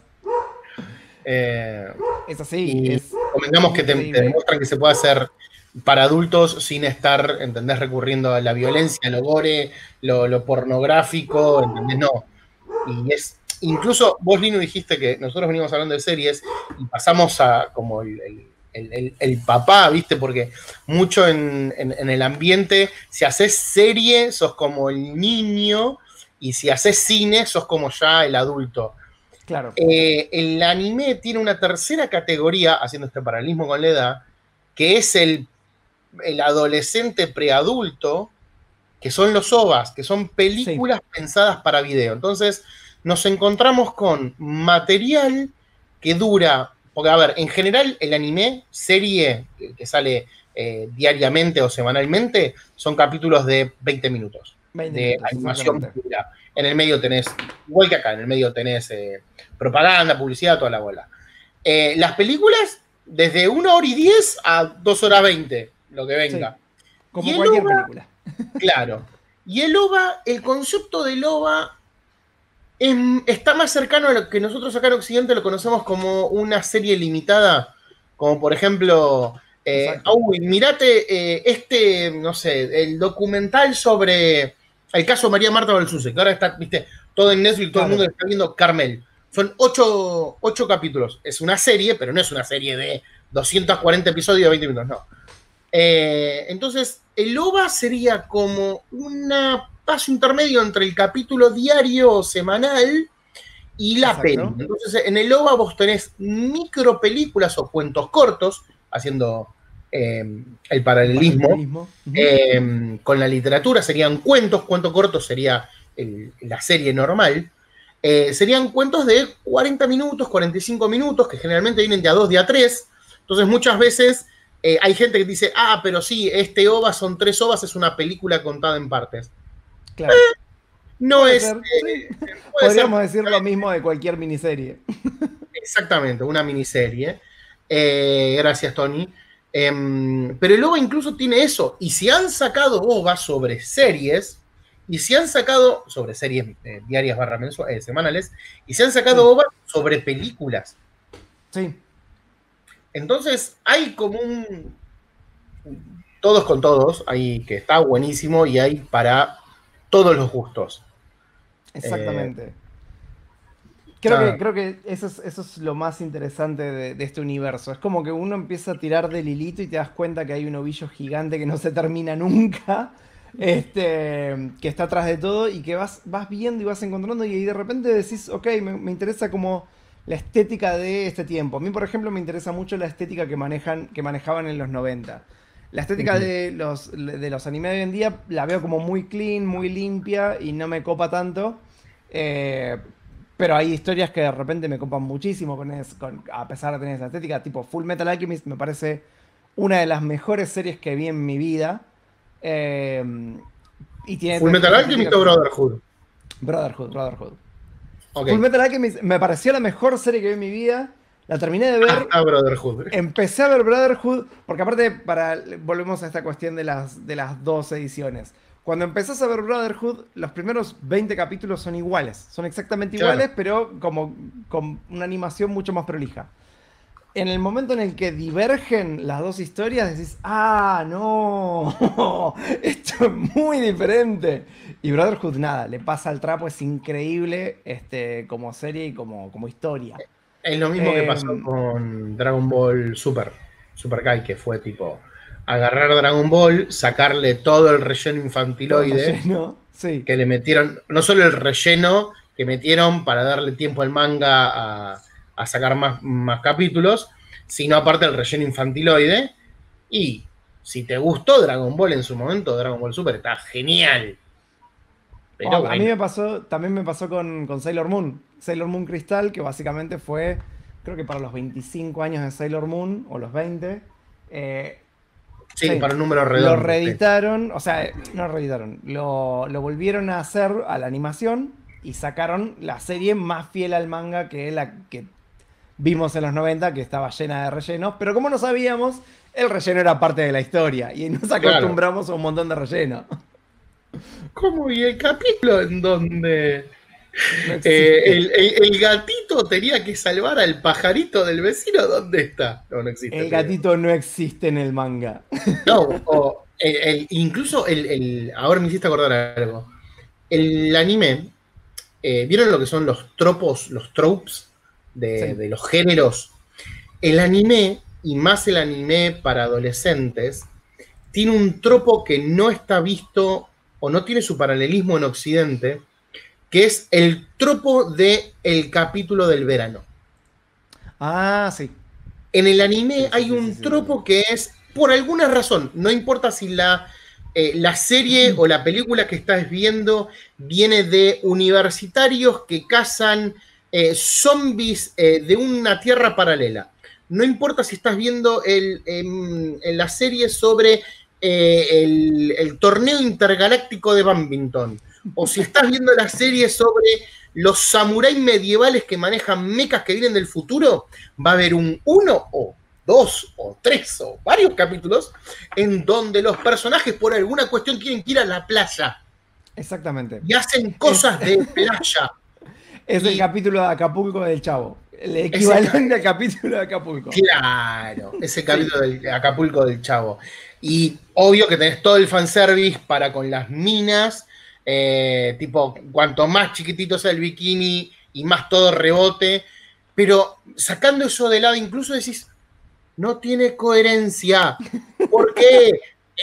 Speaker 1: Es así.
Speaker 2: Convengamos que te demuestran que se puede hacer para adultos sin estar, ¿entendés? Recurriendo a la violencia, lo gore, lo pornográfico, ¿entendés? No. Y es, incluso vos, Lino, dijiste que nosotros venimos hablando de series y pasamos a como el papá, ¿viste? Porque mucho en el ambiente, si haces serie, sos como el niño, y si haces cine, sos como ya el adulto.
Speaker 1: Claro.
Speaker 2: El anime tiene una tercera categoría, haciendo este paralelismo con la edad, que es el adolescente preadulto, que son los OVAs, que son películas pensadas para video. Entonces, nos encontramos con material que dura, porque a ver, en general el anime, serie que sale diariamente o semanalmente, son capítulos de 20 minutos. 20 de minutos, animación pura. En el medio tenés, igual que acá, en el medio tenés propaganda, publicidad, toda la bola. Las películas, desde 1 hora y 10 a 2 horas 20, lo que venga.
Speaker 1: Sí. Como cualquier película.
Speaker 2: Claro. Y el OVA, el concepto del OVA está más cercano a lo que nosotros acá en Occidente lo conocemos como una serie limitada, como por ejemplo, mirate no sé, el documental sobre el caso María Marta Balsuse, que ahora está, viste, todo en Netflix, todo el mundo está viendo Carmel. Son 8 capítulos. Es una serie, pero no es una serie de 240 episodios de 20 minutos, no. Entonces, el OVA sería como un paso intermedio entre el capítulo diario o semanal y la peli. Entonces, en el OVA vos tenés micro películas o cuentos cortos, haciendo el paralelismo. Con la literatura serían cuentos cortos sería la serie normal. Serían cuentos de 40 minutos, 45 minutos, que generalmente vienen de a 2, de a 3. Entonces, muchas veces hay gente que dice, pero sí, este OVA son 3 OVAs, es una película contada en partes.
Speaker 1: Claro.
Speaker 2: No
Speaker 1: puede
Speaker 2: es...
Speaker 1: ser, sí. Podríamos decir lo mismo de cualquier miniserie.
Speaker 2: Exactamente, una miniserie. Gracias, Tony. Pero el OVA incluso tiene eso. Y si han sacado OVA sobre series, Y si han sacado, sobre series diarias barra semanales, y se han sacado
Speaker 1: Sí.
Speaker 2: OVA sobre películas.
Speaker 1: Sí.
Speaker 2: Entonces hay como un todos con todos, hay que está buenísimo y hay para todos los gustos.
Speaker 1: Exactamente.
Speaker 2: Nada,
Speaker 1: Creo que eso es lo más interesante de este universo. Es como que uno empieza a tirar del hilito y te das cuenta que hay un ovillo gigante que no se termina nunca, que está atrás de todo y que vas viendo y vas encontrando y de repente decís, ok, me interesa como la estética de este tiempo. A mí, por ejemplo, me interesa mucho la estética que manejaban en los 90. La estética de los animes de hoy en día la veo como muy clean, muy limpia y no me copa tanto. Eh, pero hay historias que de repente me copan muchísimo a pesar de tener esa estética. Tipo Full Metal Alchemist me parece una de las mejores series que vi en mi vida. Eh, y tiene
Speaker 2: Full Metal
Speaker 1: esta
Speaker 2: Alchemist
Speaker 1: estética
Speaker 2: o
Speaker 1: como
Speaker 2: Brotherhood.
Speaker 1: Brotherhood.
Speaker 2: Ok.
Speaker 1: Full Metal Alchemist me pareció la mejor serie que vi en mi vida. La terminé de ver.
Speaker 2: Brotherhood.
Speaker 1: Empecé a ver Brotherhood, porque aparte, volvemos a esta cuestión de las dos ediciones. Cuando empezás a ver Brotherhood, los primeros 20 capítulos son iguales. Son exactamente iguales,
Speaker 2: Claro.
Speaker 1: pero como con una animación mucho más prolija. En el momento en el que divergen las dos historias, decís, ah, no, esto es muy diferente. Y Brotherhood, nada, le pasa al trapo, es increíble como serie y como historia.
Speaker 2: Es lo mismo que pasó
Speaker 1: Eh,
Speaker 2: con Dragon Ball Super Kai, que fue tipo agarrar Dragon Ball, sacarle todo el relleno
Speaker 1: todo el
Speaker 2: infantiloide
Speaker 1: relleno, sí.
Speaker 2: que le metieron, no solo el relleno que metieron para darle tiempo al manga a sacar más capítulos, sino aparte el relleno infantiloide. Y si te gustó Dragon Ball en su momento, Dragon Ball Super está genial. Pero
Speaker 1: A mí
Speaker 2: bueno,
Speaker 1: me pasó, también me pasó con Sailor Moon. Sailor Moon Crystal, que básicamente fue, creo que para los 25 años de Sailor Moon, o los 20, eh,
Speaker 2: sí,
Speaker 1: sí,
Speaker 2: para un número
Speaker 1: lo
Speaker 2: redondo. Sí.
Speaker 1: reeditaron, o sea, no reeditaron, lo volvieron a hacer a la animación y sacaron la serie más fiel al manga que la que vimos en los 90, que estaba llena de rellenos, pero como no sabíamos, el relleno era parte de la historia y nos
Speaker 2: Claro.
Speaker 1: acostumbramos a un montón de relleno.
Speaker 2: ¿Cómo? ¿Y el capítulo en donde
Speaker 1: No existe.
Speaker 2: el gatito tenía que salvar al pajarito del vecino? ¿Dónde está? No, no existe
Speaker 1: El
Speaker 2: ese video.
Speaker 1: gatito no existe en el manga.
Speaker 2: No, incluso ahora me hiciste acordar algo. El anime, ¿vieron lo que son los tropos, los tropes
Speaker 1: Sí.
Speaker 2: de los géneros? El anime, y más el anime para adolescentes, tiene un tropo que no está visto o no tiene su paralelismo en Occidente, que es el tropo del capítulo del verano.
Speaker 1: Ah, sí.
Speaker 2: En el anime
Speaker 1: Sí, sí,
Speaker 2: hay
Speaker 1: sí, sí,
Speaker 2: un
Speaker 1: sí, lo vi.
Speaker 2: tropo que es, por alguna razón, no importa si la serie o la película que estás viendo viene de universitarios que cazan zombies de una tierra paralela. No importa si estás viendo la serie sobre el torneo intergaláctico de badminton, o si estás viendo la serie sobre los samuráis medievales que manejan mechas que vienen del futuro, va a haber un uno o dos o tres o varios capítulos en donde los personajes por alguna cuestión tienen que ir a la playa
Speaker 1: Exactamente.
Speaker 2: y hacen
Speaker 1: Es,
Speaker 2: cosas de playa.
Speaker 1: es el
Speaker 2: Y
Speaker 1: capítulo de Acapulco del Chavo. El
Speaker 2: ese,
Speaker 1: equivalente al capítulo de Acapulco.
Speaker 2: claro, ese
Speaker 1: Sí.
Speaker 2: capítulo del Acapulco del Chavo. Y obvio que tenés todo el fanservice para con las minas, tipo, cuanto más chiquitito sea el bikini y más todo rebote, pero sacando eso de lado, incluso decís, no tiene coherencia. ¿Por qué?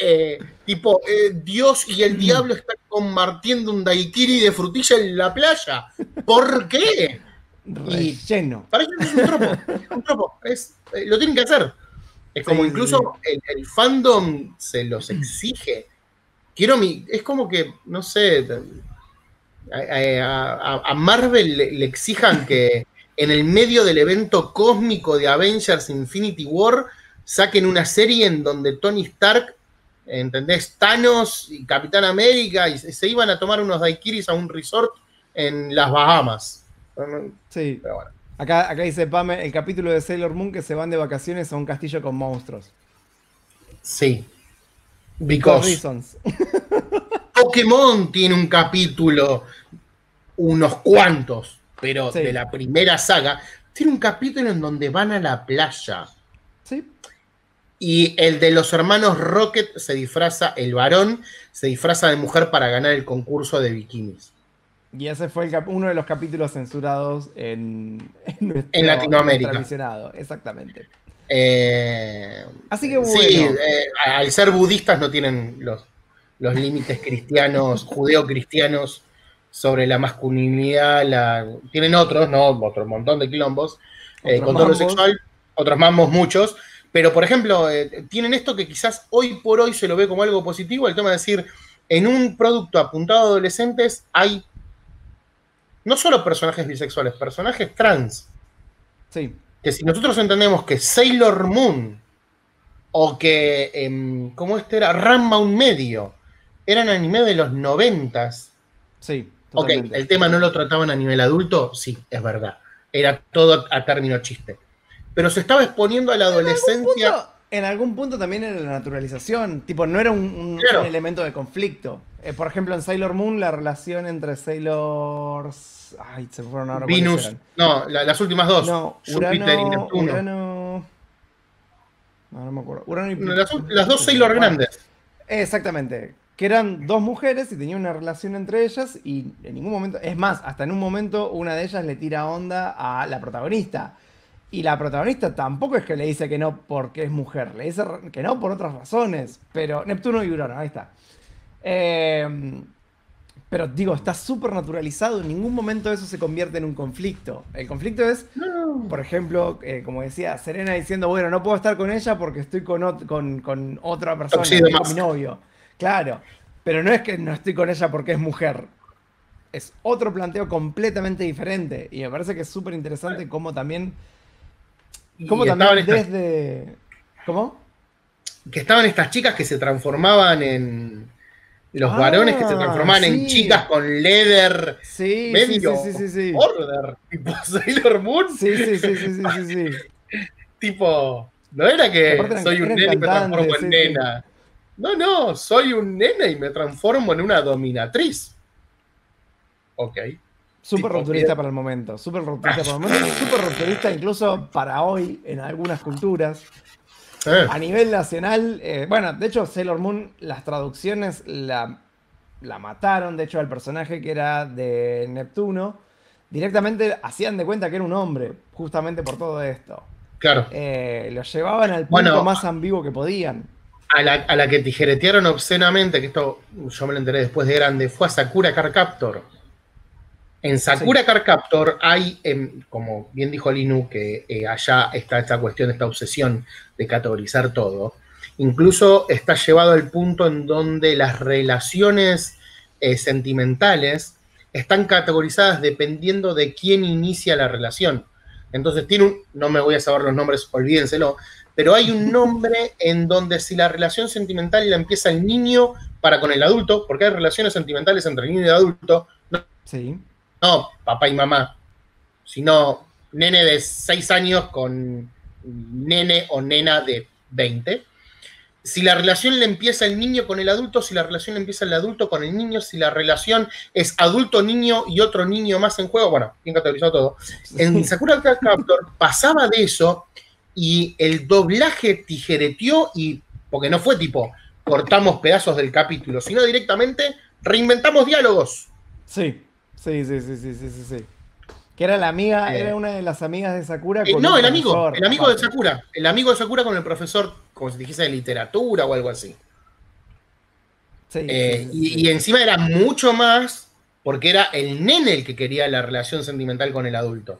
Speaker 2: Dios y el diablo están compartiendo un daiquiri de frutilla en la playa. ¿Por qué? Y
Speaker 1: Relleno.
Speaker 2: para ellos es un tropo, es un tropo, lo tienen que hacer. Es como
Speaker 1: Sí, sí,
Speaker 2: incluso
Speaker 1: sí.
Speaker 2: el fandom se los exige. Es como que, no sé, a Marvel le exijan que en el medio del evento cósmico de Avengers Infinity War saquen una serie en donde Tony Stark, ¿entendés? Thanos y Capitán América y se iban a tomar unos daiquiris a un resort en las Bahamas.
Speaker 1: Sí.
Speaker 2: Pero bueno.
Speaker 1: Acá dice Pame, el capítulo de Sailor Moon que se van de vacaciones a un castillo con monstruos.
Speaker 2: Sí.
Speaker 1: Because
Speaker 2: Because.
Speaker 1: reasons.
Speaker 2: Pokémon tiene un capítulo, unos cuantos, pero
Speaker 1: Sí,
Speaker 2: de la primera saga, tiene un capítulo en donde van a la playa.
Speaker 1: sí.
Speaker 2: Y el de los hermanos Rocket se disfraza, el varón se disfraza de mujer para ganar el concurso de bikinis.
Speaker 1: Y ese fue uno de los capítulos censurados
Speaker 2: En
Speaker 1: en nuestra
Speaker 2: Latinoamérica.
Speaker 1: visionado, exactamente.
Speaker 2: Eh,
Speaker 1: Así que
Speaker 2: sí,
Speaker 1: bueno,
Speaker 2: al ser budistas no tienen los límites cristianos, judeo-cristianos sobre la masculinidad, tienen otros, ¿no? Otro montón de quilombos,
Speaker 1: otros
Speaker 2: con todo lo
Speaker 1: mambos.
Speaker 2: sexual, otros mambos muchos, pero por ejemplo, tienen esto que quizás hoy por hoy se lo ve como algo positivo, el tema de decir, en un producto apuntado a adolescentes hay no solo personajes bisexuales, personajes trans,
Speaker 1: Sí,
Speaker 2: que si nosotros entendemos que Sailor Moon o que, ¿cómo este era? Ranma un medio, eran anime de los 90.
Speaker 1: sí,
Speaker 2: Ok,
Speaker 1: totalmente.
Speaker 2: el tema no lo trataban a nivel adulto, sí, es verdad. Era todo a término chiste. Pero se estaba exponiendo a la adolescencia.
Speaker 1: En algún punto también era la naturalización. Tipo, no era un
Speaker 2: Claro,
Speaker 1: elemento de conflicto. Por ejemplo, en Sailor Moon, la relación entre Sailors. Ay, se me fueron ahora cuáles
Speaker 2: Venus,
Speaker 1: eran.
Speaker 2: no, las últimas dos,
Speaker 1: No,
Speaker 2: Júpiter y Neptuno.
Speaker 1: Urano. No, no me acuerdo. Urano y
Speaker 2: Las dos
Speaker 1: Júpiter.
Speaker 2: Sailor
Speaker 1: Bueno,
Speaker 2: grandes.
Speaker 1: exactamente. Que eran dos mujeres y tenían una relación entre ellas y en ningún momento, es más, hasta en un momento una de ellas le tira onda a la protagonista. Y la protagonista tampoco es que le dice que no porque es mujer, le dice que no por otras razones. Pero Neptuno y Urano, ahí está. Eh, pero digo, está súper naturalizado, en ningún momento eso se convierte en un conflicto. El conflicto es,
Speaker 2: No,
Speaker 1: por ejemplo, como decía, Serena diciendo, bueno, no puedo estar con ella porque estoy con otra persona,
Speaker 2: Tuxedo
Speaker 1: estoy con mi
Speaker 2: Mask.
Speaker 1: novio. Claro, pero no es que no estoy con ella porque es mujer. Es otro planteo completamente diferente. Y me parece que es súper interesante cómo
Speaker 2: Y estaban
Speaker 1: también
Speaker 2: estas,
Speaker 1: desde... ¿Cómo?
Speaker 2: que estaban estas chicas que se transformaban en, los varones que se
Speaker 1: Ah,
Speaker 2: transformaban en chicas
Speaker 1: sí.
Speaker 2: con leather
Speaker 1: Sí, sí, sí, sí,
Speaker 2: medio
Speaker 1: sí, sí.
Speaker 2: border, tipo Sailor Moon,
Speaker 1: Sí, sí, sí, sí, sí, sí, sí.
Speaker 2: tipo, no era
Speaker 1: Que aparte
Speaker 2: que soy un
Speaker 1: eran
Speaker 2: nene y me transformo
Speaker 1: cantantes,
Speaker 2: en
Speaker 1: sí, sí.
Speaker 2: nena. No, no, soy un nene y me transformo en una dominatriz. Ok,
Speaker 1: Súper
Speaker 2: tipo, bien.
Speaker 1: rupturista para el momento, súper rupturista para el momento, súper rupturista incluso para hoy en algunas culturas. A nivel nacional, bueno, de hecho Sailor Moon, las traducciones la mataron, de hecho al personaje que era de Neptuno, directamente hacían de cuenta que era un hombre, justamente por todo esto.
Speaker 2: Claro.
Speaker 1: Lo llevaban al punto
Speaker 2: Bueno,
Speaker 1: más ambiguo que podían.
Speaker 2: a la que tijeretearon obscenamente, que esto yo me lo enteré después de grande, fue a Sakura Card Captor. En
Speaker 1: Sí,
Speaker 2: Sakura Card Captor hay, como bien dijo Linu, que allá está esta cuestión, esta obsesión de categorizar todo. Incluso está llevado al punto en donde las relaciones sentimentales están categorizadas dependiendo de quién inicia la relación. Entonces tiene no me voy a saber los nombres, olvídenselo, pero hay un nombre en donde si la relación sentimental la empieza el niño para con el adulto, porque hay relaciones sentimentales entre el niño y el adulto,
Speaker 1: sí.
Speaker 2: no papá y mamá, sino nene de 6 años con nene o nena de 20. Si la relación le empieza el niño con el adulto, si la relación le empieza el adulto con el niño, si la relación es adulto-niño y otro niño más en juego, bueno, bien categorizado todo. En
Speaker 1: Sí.
Speaker 2: Sakura Card Captor pasaba de eso y el doblaje tijereteó y, porque no fue tipo cortamos pedazos del capítulo, sino directamente reinventamos diálogos.
Speaker 1: Sí, sí, sí, sí, sí, sí, sí, sí. Que era la amiga, era
Speaker 2: Eh,
Speaker 1: una de las amigas de Sakura con un
Speaker 2: no,
Speaker 1: profesor,
Speaker 2: el amigo de
Speaker 1: aparte.
Speaker 2: Sakura, el amigo de Sakura con el profesor, como si dijese de literatura o algo así.
Speaker 1: Sí, sí, sí, sí,
Speaker 2: Y
Speaker 1: sí.
Speaker 2: encima era mucho más porque era el nene el que quería la relación sentimental con el adulto.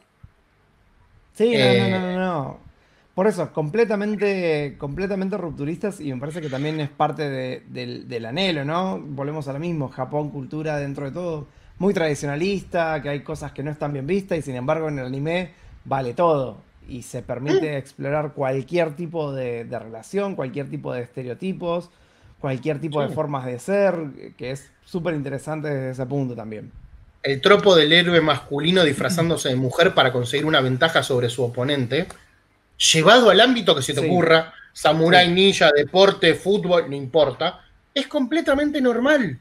Speaker 1: Sí, no, no, no,
Speaker 2: Eh,
Speaker 1: no, no. Por eso, completamente, completamente rupturistas y me parece que también es parte del anhelo, ¿no? Volvemos a lo mismo, Japón, cultura dentro de todo, muy tradicionalista, que hay cosas que no están bien vistas y sin embargo en el anime vale todo y se permite explorar cualquier tipo de relación, cualquier tipo de estereotipos, cualquier tipo de
Speaker 2: sí.
Speaker 1: formas de ser, que es súper interesante desde ese punto también.
Speaker 2: El tropo del héroe masculino disfrazándose de mujer para conseguir una ventaja sobre su oponente, llevado al ámbito que se te
Speaker 1: Sí,
Speaker 2: ocurra, samurái,
Speaker 1: sí.
Speaker 2: ninja, deporte, fútbol, no importa, es completamente normal.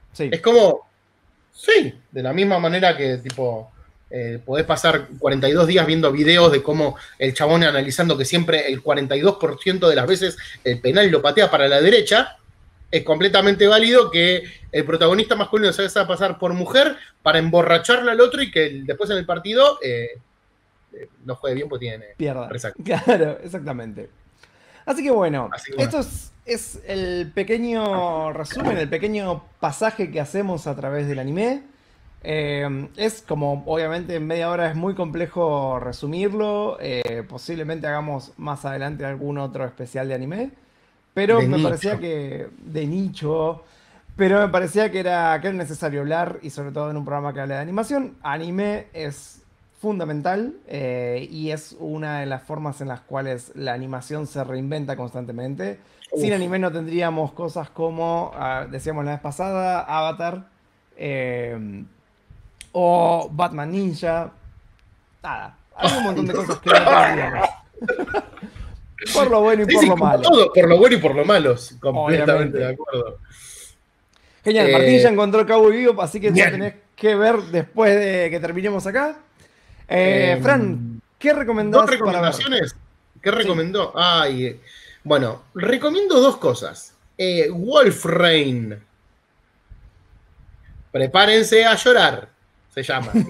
Speaker 1: Sí.
Speaker 2: Es como, sí, de la misma manera que tipo podés pasar 42 días viendo videos de cómo el chabón analizando que siempre el 42% de las veces el penal lo patea para la derecha, es completamente válido que el protagonista masculino se haga pasar por mujer para emborracharle al otro y que después en el partido no juegue bien porque tiene
Speaker 1: Pierda.
Speaker 2: resaca.
Speaker 1: Claro, exactamente. Así que bueno,
Speaker 2: Así que bueno,
Speaker 1: esto es el pequeño resumen, el pequeño pasaje que hacemos a través del anime. Es como, obviamente, en media hora es muy complejo resumirlo. Posiblemente hagamos más adelante algún otro especial de anime. Pero
Speaker 2: de
Speaker 1: me parecía
Speaker 2: nicho.
Speaker 1: que de nicho. Pero me parecía que era necesario hablar, y sobre todo en un programa que habla de animación. Anime es fundamental, y es una de las formas en las cuales la animación se reinventa constantemente. Sin
Speaker 2: Uf.
Speaker 1: anime no tendríamos cosas como, decíamos la vez pasada, Avatar, eh, o Batman Ninja. Nada, hay un
Speaker 2: Ay,
Speaker 1: montón de
Speaker 2: no.
Speaker 1: cosas que no tendríamos. Por lo bueno y
Speaker 2: Sí,
Speaker 1: por
Speaker 2: sí,
Speaker 1: lo
Speaker 2: como
Speaker 1: malo,
Speaker 2: todo, por lo bueno y por lo malo, completamente de
Speaker 1: obviamente.
Speaker 2: acuerdo.
Speaker 1: Genial, Martín ya
Speaker 2: Eh,
Speaker 1: encontró Cowboy Bebop, así que ya
Speaker 2: bien.
Speaker 1: tenés que ver después de que terminemos acá.
Speaker 2: Eh,
Speaker 1: Fran, ¿qué
Speaker 2: Dos
Speaker 1: recomendás para ver?
Speaker 2: recomendaciones. ¿Qué
Speaker 1: Sí.
Speaker 2: recomendó? Ay, bueno, recomiendo dos cosas. Wolf Rain, prepárense a llorar, se llama.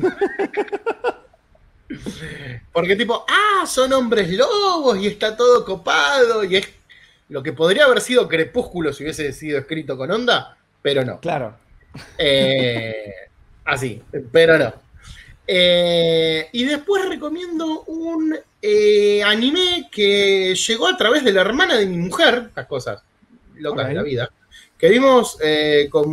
Speaker 2: Porque tipo, son hombres lobos y está todo copado y es lo que podría haber sido Crepúsculo si hubiese sido escrito con onda, pero no.
Speaker 1: Claro.
Speaker 2: Eh, así, pero no. Y después recomiendo un anime que llegó a través de la hermana de mi mujer, estas cosas locas de la
Speaker 1: Ok.
Speaker 2: vida, que vimos con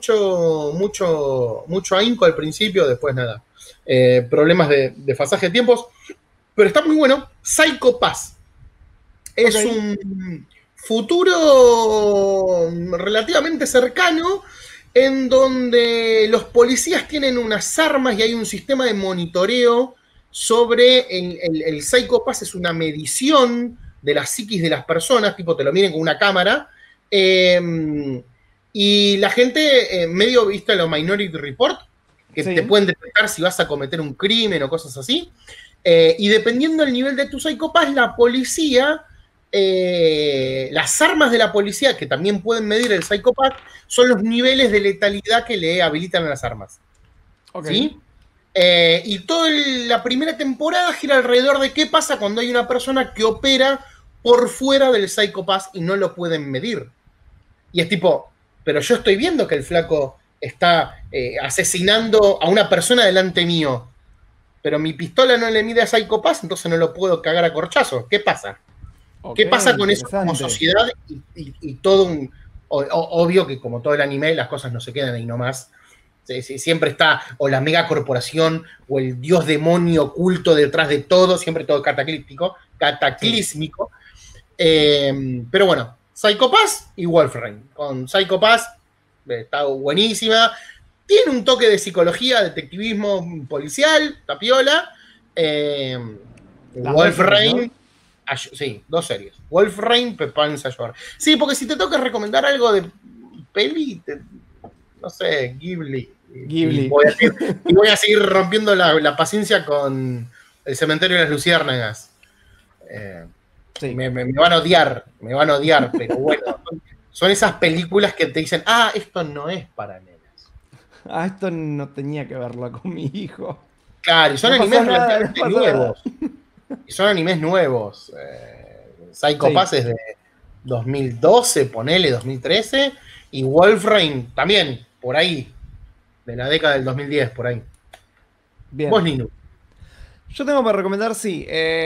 Speaker 2: mucho ahínco al principio, después nada, problemas de fasaje de tiempos, pero está muy bueno. Psycho Pass
Speaker 1: Ok.
Speaker 2: es un futuro relativamente cercano en donde los policías tienen unas armas y hay un sistema de monitoreo sobre el Psycho Pass. Es una medición de la psiquis de las personas, tipo te lo miren con una cámara, y la gente medio, viste lo Minority Report, que te
Speaker 1: Sí.
Speaker 2: pueden detectar si vas a cometer un crimen o cosas así, y dependiendo del nivel de tu Psycho Pass, la policía, las armas de la policía, que también pueden medir el Psycho Pass, son los niveles de letalidad que le habilitan a las armas.
Speaker 1: Ok.
Speaker 2: ¿Sí? Y toda la primera temporada gira alrededor de qué pasa cuando hay una persona que opera por fuera del Psycho Pass y no lo pueden medir. Y es tipo, pero yo estoy viendo que el flaco está asesinando a una persona delante mío, pero mi pistola no le mide a Psycho Pass, entonces no lo puedo cagar a corchazo. ¿Qué pasa?
Speaker 1: Ok,
Speaker 2: ¿Qué pasa con eso como
Speaker 1: interesante.
Speaker 2: sociedad y todo un... obvio que como todo el anime, las cosas no se quedan ahí nomás. Sí, sí, siempre está o la megacorporación o el dios demonio oculto detrás de todo, siempre todo
Speaker 1: Sí.
Speaker 2: cataclísmico. Pero bueno, Psycho Pass y Wolfrain. Con Psycho Pass está buenísima. Tiene un toque de psicología, detectivismo policial, tapiola.
Speaker 1: Las dos series, ¿no?
Speaker 2: Wolfrain, sí, dos series. Wolfrain, Pepán Sayor. Sí, porque si te toca recomendar algo de peli, no sé, Ghibli. Y
Speaker 1: Ghibli.
Speaker 2: voy a seguir rompiendo la paciencia con El Cementerio de las Luciérnagas. Eh,
Speaker 1: Sí.
Speaker 2: me van a odiar, pero bueno, son esas películas que te dicen, esto no es para nenas.
Speaker 1: Ah, esto no tenía que verlo con mi hijo.
Speaker 2: Claro, y son
Speaker 1: No pasa
Speaker 2: animes
Speaker 1: nada, no
Speaker 2: relativamente
Speaker 1: pasa nada.
Speaker 2: nuevos. Y son animes nuevos. Psycho
Speaker 1: Sí.
Speaker 2: Pass es de 2012, ponele 2013. Y Wolfrain también, por ahí, de la década del 2010, por ahí. Vos,
Speaker 1: Bien.
Speaker 2: Ninu.
Speaker 1: Yo tengo para recomendar, sí.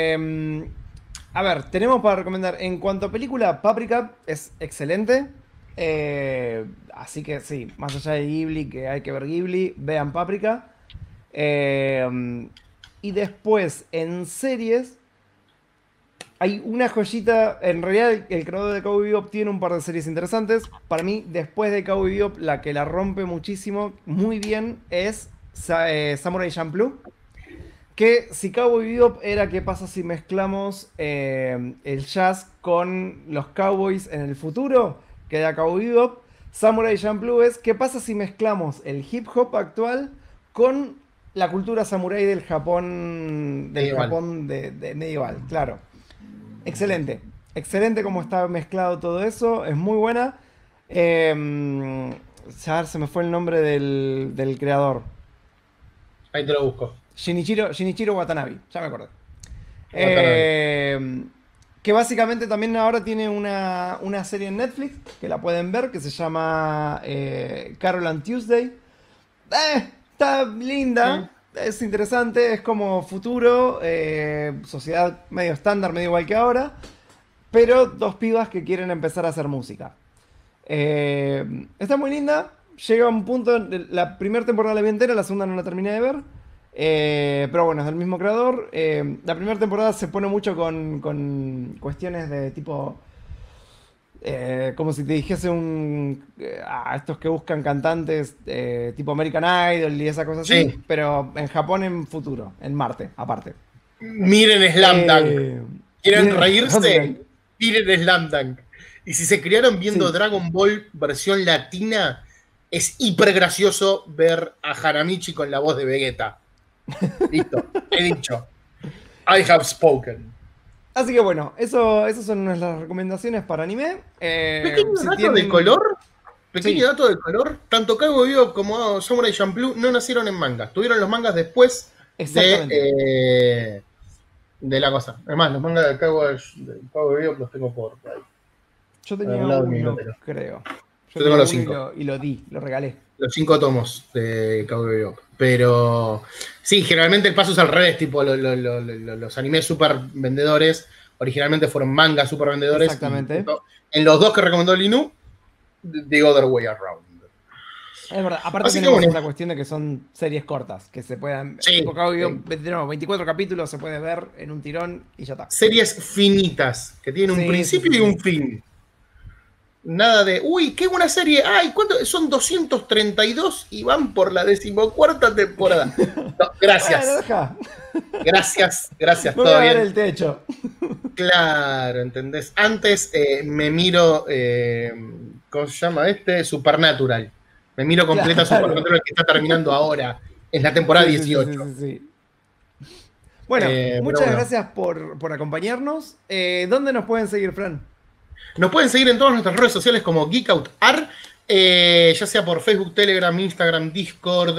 Speaker 1: A ver, tenemos para recomendar en cuanto a película, Paprika es excelente. Así que sí, más allá de Ghibli, que hay que ver Ghibli, vean Paprika. Y después, en series, hay una joyita. En realidad, el creador de Cowboy Bebop tiene un par de series interesantes. Para mí, después de Cowboy Bebop, la que la rompe muchísimo, muy bien, es Samurai Champloo. Que si Cowboy Bebop era qué pasa si mezclamos el jazz con los cowboys en el futuro, que era Cowboy Bebop. Samurai Champloo es ¿qué pasa si mezclamos el hip hop actual con la cultura samurái del
Speaker 2: Igual.
Speaker 1: Japón de medieval? Claro. Excelente. Excelente como está mezclado todo eso. Es muy buena. Ya se me fue el nombre del creador.
Speaker 2: Ahí te lo busco.
Speaker 1: Shinichiro Watanabe. Ya me acordé.
Speaker 2: Watanabe.
Speaker 1: Eh, que básicamente también ahora tiene una serie en Netflix que la pueden ver que se llama Carol and Tuesday. Está linda,
Speaker 2: Mm.
Speaker 1: es interesante, es como futuro, sociedad medio estándar, medio igual que ahora, pero dos pibas que quieren empezar a hacer música. Está muy linda, llega a un punto, la primera temporada la vi entera, la segunda no la terminé de ver, pero bueno, es del mismo creador. La primera temporada se pone mucho con cuestiones de tipo como si te dijese estos que buscan cantantes tipo American Idol y esa cosa así,
Speaker 2: Sí.
Speaker 1: pero en Japón en futuro, en Marte, aparte.
Speaker 2: Miren Slam Dunk.
Speaker 1: Eh,
Speaker 2: ¿Quieren
Speaker 1: Miren,
Speaker 2: reírse? Miren Slam Dunk. Y si se criaron viendo
Speaker 1: sí,
Speaker 2: Dragon Ball versión latina, es hiper gracioso ver a Hanamichi con la voz de Vegeta. Listo, he dicho. I have spoken.
Speaker 1: así que bueno, esas son nuestras recomendaciones para anime.
Speaker 2: Pequeño
Speaker 1: Si
Speaker 2: dato de
Speaker 1: tienen...
Speaker 2: color. Pequeño
Speaker 1: Sí,
Speaker 2: dato de color. Tanto Cowboy Bebop como Samurai Champloo no nacieron en mangas. Tuvieron los mangas después
Speaker 1: exactamente.
Speaker 2: de la cosa. Además, los mangas de Cowboy Bebop los tengo por ahí,
Speaker 1: Yo
Speaker 2: al
Speaker 1: tenía
Speaker 2: lado de mi
Speaker 1: uno,
Speaker 2: biblioteca.
Speaker 1: creo. Yo
Speaker 2: Yo tengo
Speaker 1: tenía
Speaker 2: los
Speaker 1: uno
Speaker 2: 5.
Speaker 1: y lo di, lo regalé.
Speaker 2: Los 5 tomos de Cowboy Bebop. Pero sí, generalmente el paso es al revés, tipo los animes super vendedores originalmente fueron mangas super vendedores y
Speaker 1: Exactamente.
Speaker 2: en los dos que recomendó Linu, the other way around.
Speaker 1: Es verdad, aparte
Speaker 2: Así que
Speaker 1: tenemos
Speaker 2: bueno,
Speaker 1: esa cuestión de que son series cortas, que se puedan,
Speaker 2: sí,
Speaker 1: tipo Cowboy Bebop, no, 24 capítulos se puede ver en un tirón y ya está.
Speaker 2: series finitas que tienen un
Speaker 1: Sí, sí,
Speaker 2: principio
Speaker 1: sí,
Speaker 2: y un
Speaker 1: sí.
Speaker 2: fin. Nada de, uy, qué buena serie. Ay, ¿cuánto? Son 232 y van por la 14ª temporada. No,
Speaker 1: Bueno,
Speaker 2: gracias,
Speaker 1: deja.
Speaker 2: gracias,
Speaker 1: Me voy
Speaker 2: todo
Speaker 1: a ver
Speaker 2: bien.
Speaker 1: el techo.
Speaker 2: Claro, ¿entendés? Antes me miro, ¿cómo se llama este? Supernatural. Me miro completa
Speaker 1: Claro.
Speaker 2: Supernatural que está terminando ahora. Es la temporada
Speaker 1: Sí, sí, sí,
Speaker 2: 18.
Speaker 1: sí, sí, sí. Bueno,
Speaker 2: Pero
Speaker 1: muchas
Speaker 2: bueno,
Speaker 1: gracias por acompañarnos. ¿Dónde nos pueden seguir, Fran?
Speaker 2: nos pueden seguir en todas nuestras redes sociales como GeekOutArt, ya sea por Facebook, Telegram, Instagram, Discord,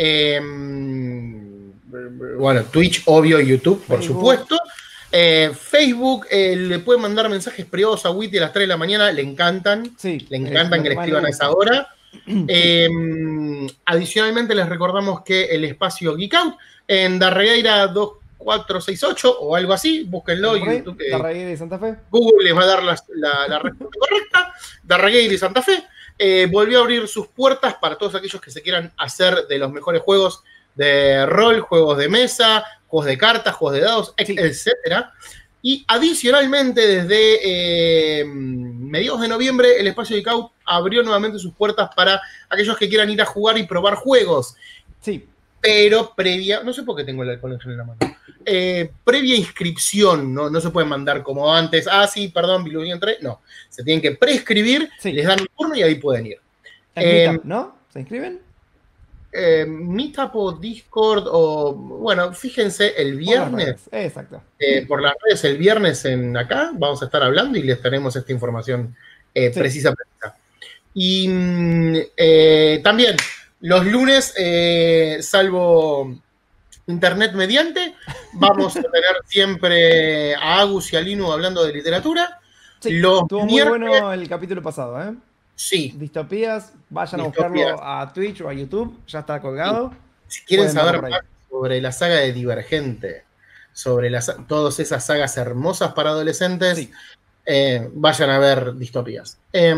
Speaker 2: bueno, Twitch, obvio, y YouTube, por
Speaker 1: Facebook.
Speaker 2: supuesto. Facebook, le pueden mandar mensajes privados a Witty a las 3 de la mañana,
Speaker 1: Sí,
Speaker 2: le
Speaker 1: es
Speaker 2: encantan
Speaker 1: lo
Speaker 2: que
Speaker 1: que
Speaker 2: le
Speaker 1: más le
Speaker 2: escriban a esa
Speaker 1: gusta.
Speaker 2: hora.
Speaker 1: Sí,
Speaker 2: Adicionalmente, les recordamos que el espacio Geek Out en Darregueira 2468 o algo así, búsquenlo,
Speaker 1: anda por ahí.
Speaker 2: YouTube,
Speaker 1: Darregueira de Santa Fe.
Speaker 2: Google les va a dar la respuesta correcta. Darregueira y Santa Fe volvió a abrir sus puertas para todos aquellos que se quieran hacer de los mejores juegos de rol, juegos de mesa, juegos de cartas, juegos de dados,
Speaker 1: Sí,
Speaker 2: etcétera. Y adicionalmente, desde mediados de noviembre, el espacio de CAUT abrió nuevamente sus puertas para aquellos que quieran ir a jugar y probar juegos.
Speaker 1: sí.
Speaker 2: Pero previa, no sé por qué tengo el alcohol en la mano, previa inscripción, ¿no? No se pueden mandar como antes, sí, perdón, Biluni entré, no, se tienen que prescribir,
Speaker 1: Sí.
Speaker 2: les dan un turno y ahí pueden ir.
Speaker 1: Es Meetup, ¿no? ¿Se inscriben?
Speaker 2: Meetup o Discord, o bueno, fíjense, el
Speaker 1: Por las
Speaker 2: viernes,
Speaker 1: redes. Exacto.
Speaker 2: por las redes, el viernes acá, vamos a estar hablando y les tenemos esta información
Speaker 1: Sí.
Speaker 2: precisa. Y también, los lunes, salvo internet mediante, vamos a tener siempre a Agus y a Linu hablando de literatura.
Speaker 1: Sí.
Speaker 2: Los
Speaker 1: Estuvo muy
Speaker 2: miércoles,
Speaker 1: bueno el capítulo pasado, ¿eh?
Speaker 2: sí,
Speaker 1: Distopías, vayan a
Speaker 2: distopías.
Speaker 1: buscarlo a Twitch o a YouTube, ya está
Speaker 2: Sí.
Speaker 1: colgado.
Speaker 2: Si quieren
Speaker 1: Pueden verlo
Speaker 2: saber
Speaker 1: por ahí.
Speaker 2: más sobre la saga de Divergente, sobre todas esas sagas hermosas para adolescentes,
Speaker 1: Sí.
Speaker 2: vayan a ver distopías.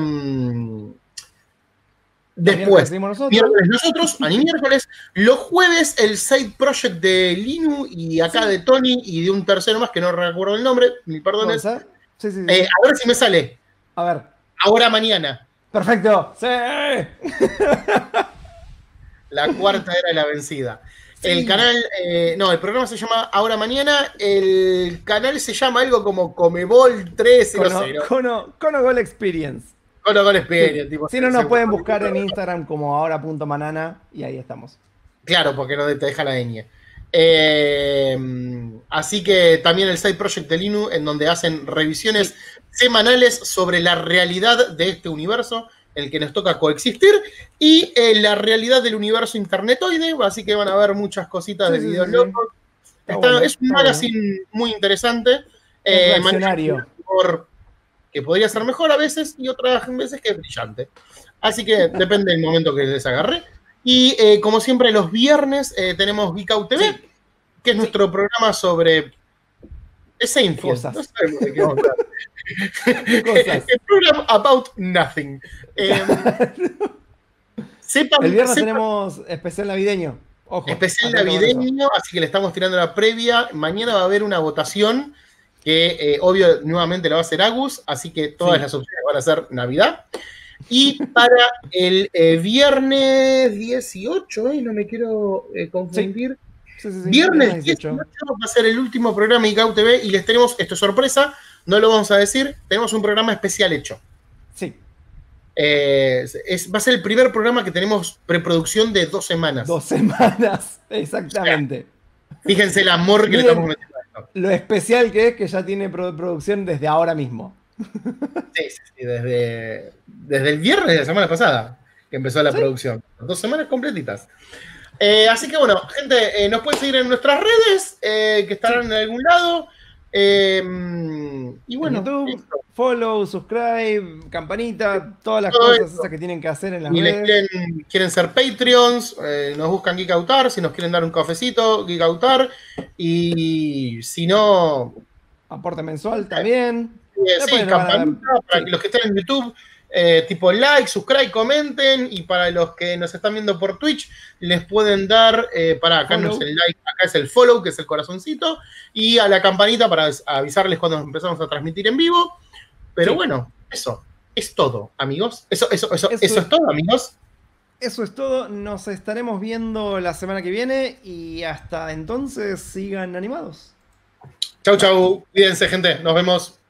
Speaker 1: Los miércoles
Speaker 2: Después,
Speaker 1: seguimos nosotros.
Speaker 2: miércoles nosotros, a miércoles, los jueves el side project de Linu y acá
Speaker 1: Sí.
Speaker 2: de Tony y de un tercero más que no recuerdo el nombre, mil perdones.
Speaker 1: ¿Gonza? Sí, sí, sí.
Speaker 2: A ver si me sale.
Speaker 1: A ver.
Speaker 2: Ahora mañana.
Speaker 1: Perfecto. Sí.
Speaker 2: La cuarta era la vencida. El
Speaker 1: Sí.
Speaker 2: canal, no, el programa se llama Ahora Mañana. El canal se llama algo como Comebol 13, no sé. ¿No?
Speaker 1: Cono Goal Experience.
Speaker 2: Con
Speaker 1: Sí.
Speaker 2: tipo,
Speaker 1: Si no, nos pueden buscar en Instagram como ahora.manana y ahí estamos.
Speaker 2: Claro, porque no te deja la ñ. Así que también el side project de Linux, en donde hacen revisiones semanales sobre la realidad de este universo, en el que nos toca coexistir, y la realidad del universo internetoide, así que van a ver muchas cositas de videos locos.
Speaker 1: Bueno,
Speaker 2: es un magazine muy interesante.
Speaker 1: Es reaccionario.
Speaker 2: Que podría ser mejor a veces y otras veces que es brillante. Así que depende del momento que les agarre. Y como siempre, los viernes tenemos Geek Out TV, que es nuestro programa sobre Seinfeld.
Speaker 1: Cosas.
Speaker 2: No sabemos de qué vamos a hablar.
Speaker 1: Cosas.
Speaker 2: El programa About Nothing.
Speaker 1: El viernes tenemos especial navideño. Ojo,
Speaker 2: especial navideño, así que le estamos tirando la previa. Mañana va a haber una votación que obvio nuevamente la va a hacer Agus, así que todas las opciones van a ser Navidad. Y para el viernes 18, no me quiero confundir, viernes 18 va a ser el último programa de ICAO TV y les tenemos, esto es sorpresa, no lo vamos a decir, tenemos un programa especial hecho.
Speaker 1: Sí.
Speaker 2: Va a ser el primer programa que tenemos preproducción de 2 semanas.
Speaker 1: 2 semanas, exactamente.
Speaker 2: O sea, fíjense el amor que le estamos metiendo a esto.
Speaker 1: Lo especial que es que ya tiene producción desde ahora mismo.
Speaker 2: Sí, desde el viernes de la semana pasada que empezó la producción. 2 semanas completitas. Así que bueno, gente, nos pueden seguir en nuestras redes, que estarán en algún lado. Y bueno,
Speaker 1: en YouTube, follow, subscribe, campanita, todas las cosas esas que tienen que hacer en las redes.
Speaker 2: Quieren ser Patreons, nos buscan Geek Autar, si nos quieren dar un cafecito, Geek Autar. Y si no,
Speaker 1: aporte mensual también.
Speaker 2: Sí, campanita para que los que estén en YouTube, tipo like, subscribe, comenten. Y para los que nos están viendo por Twitch, les pueden dar, acá no es el like, acá es el follow, que es el corazoncito, y a la campanita para avisarles cuando empezamos a transmitir en vivo. Pero bueno, eso es todo, amigos. Eso es todo, amigos.
Speaker 1: Eso es todo. Nos estaremos viendo la semana que viene y hasta entonces sigan animados.
Speaker 2: Chau, chau. Cuídense, gente. Nos vemos.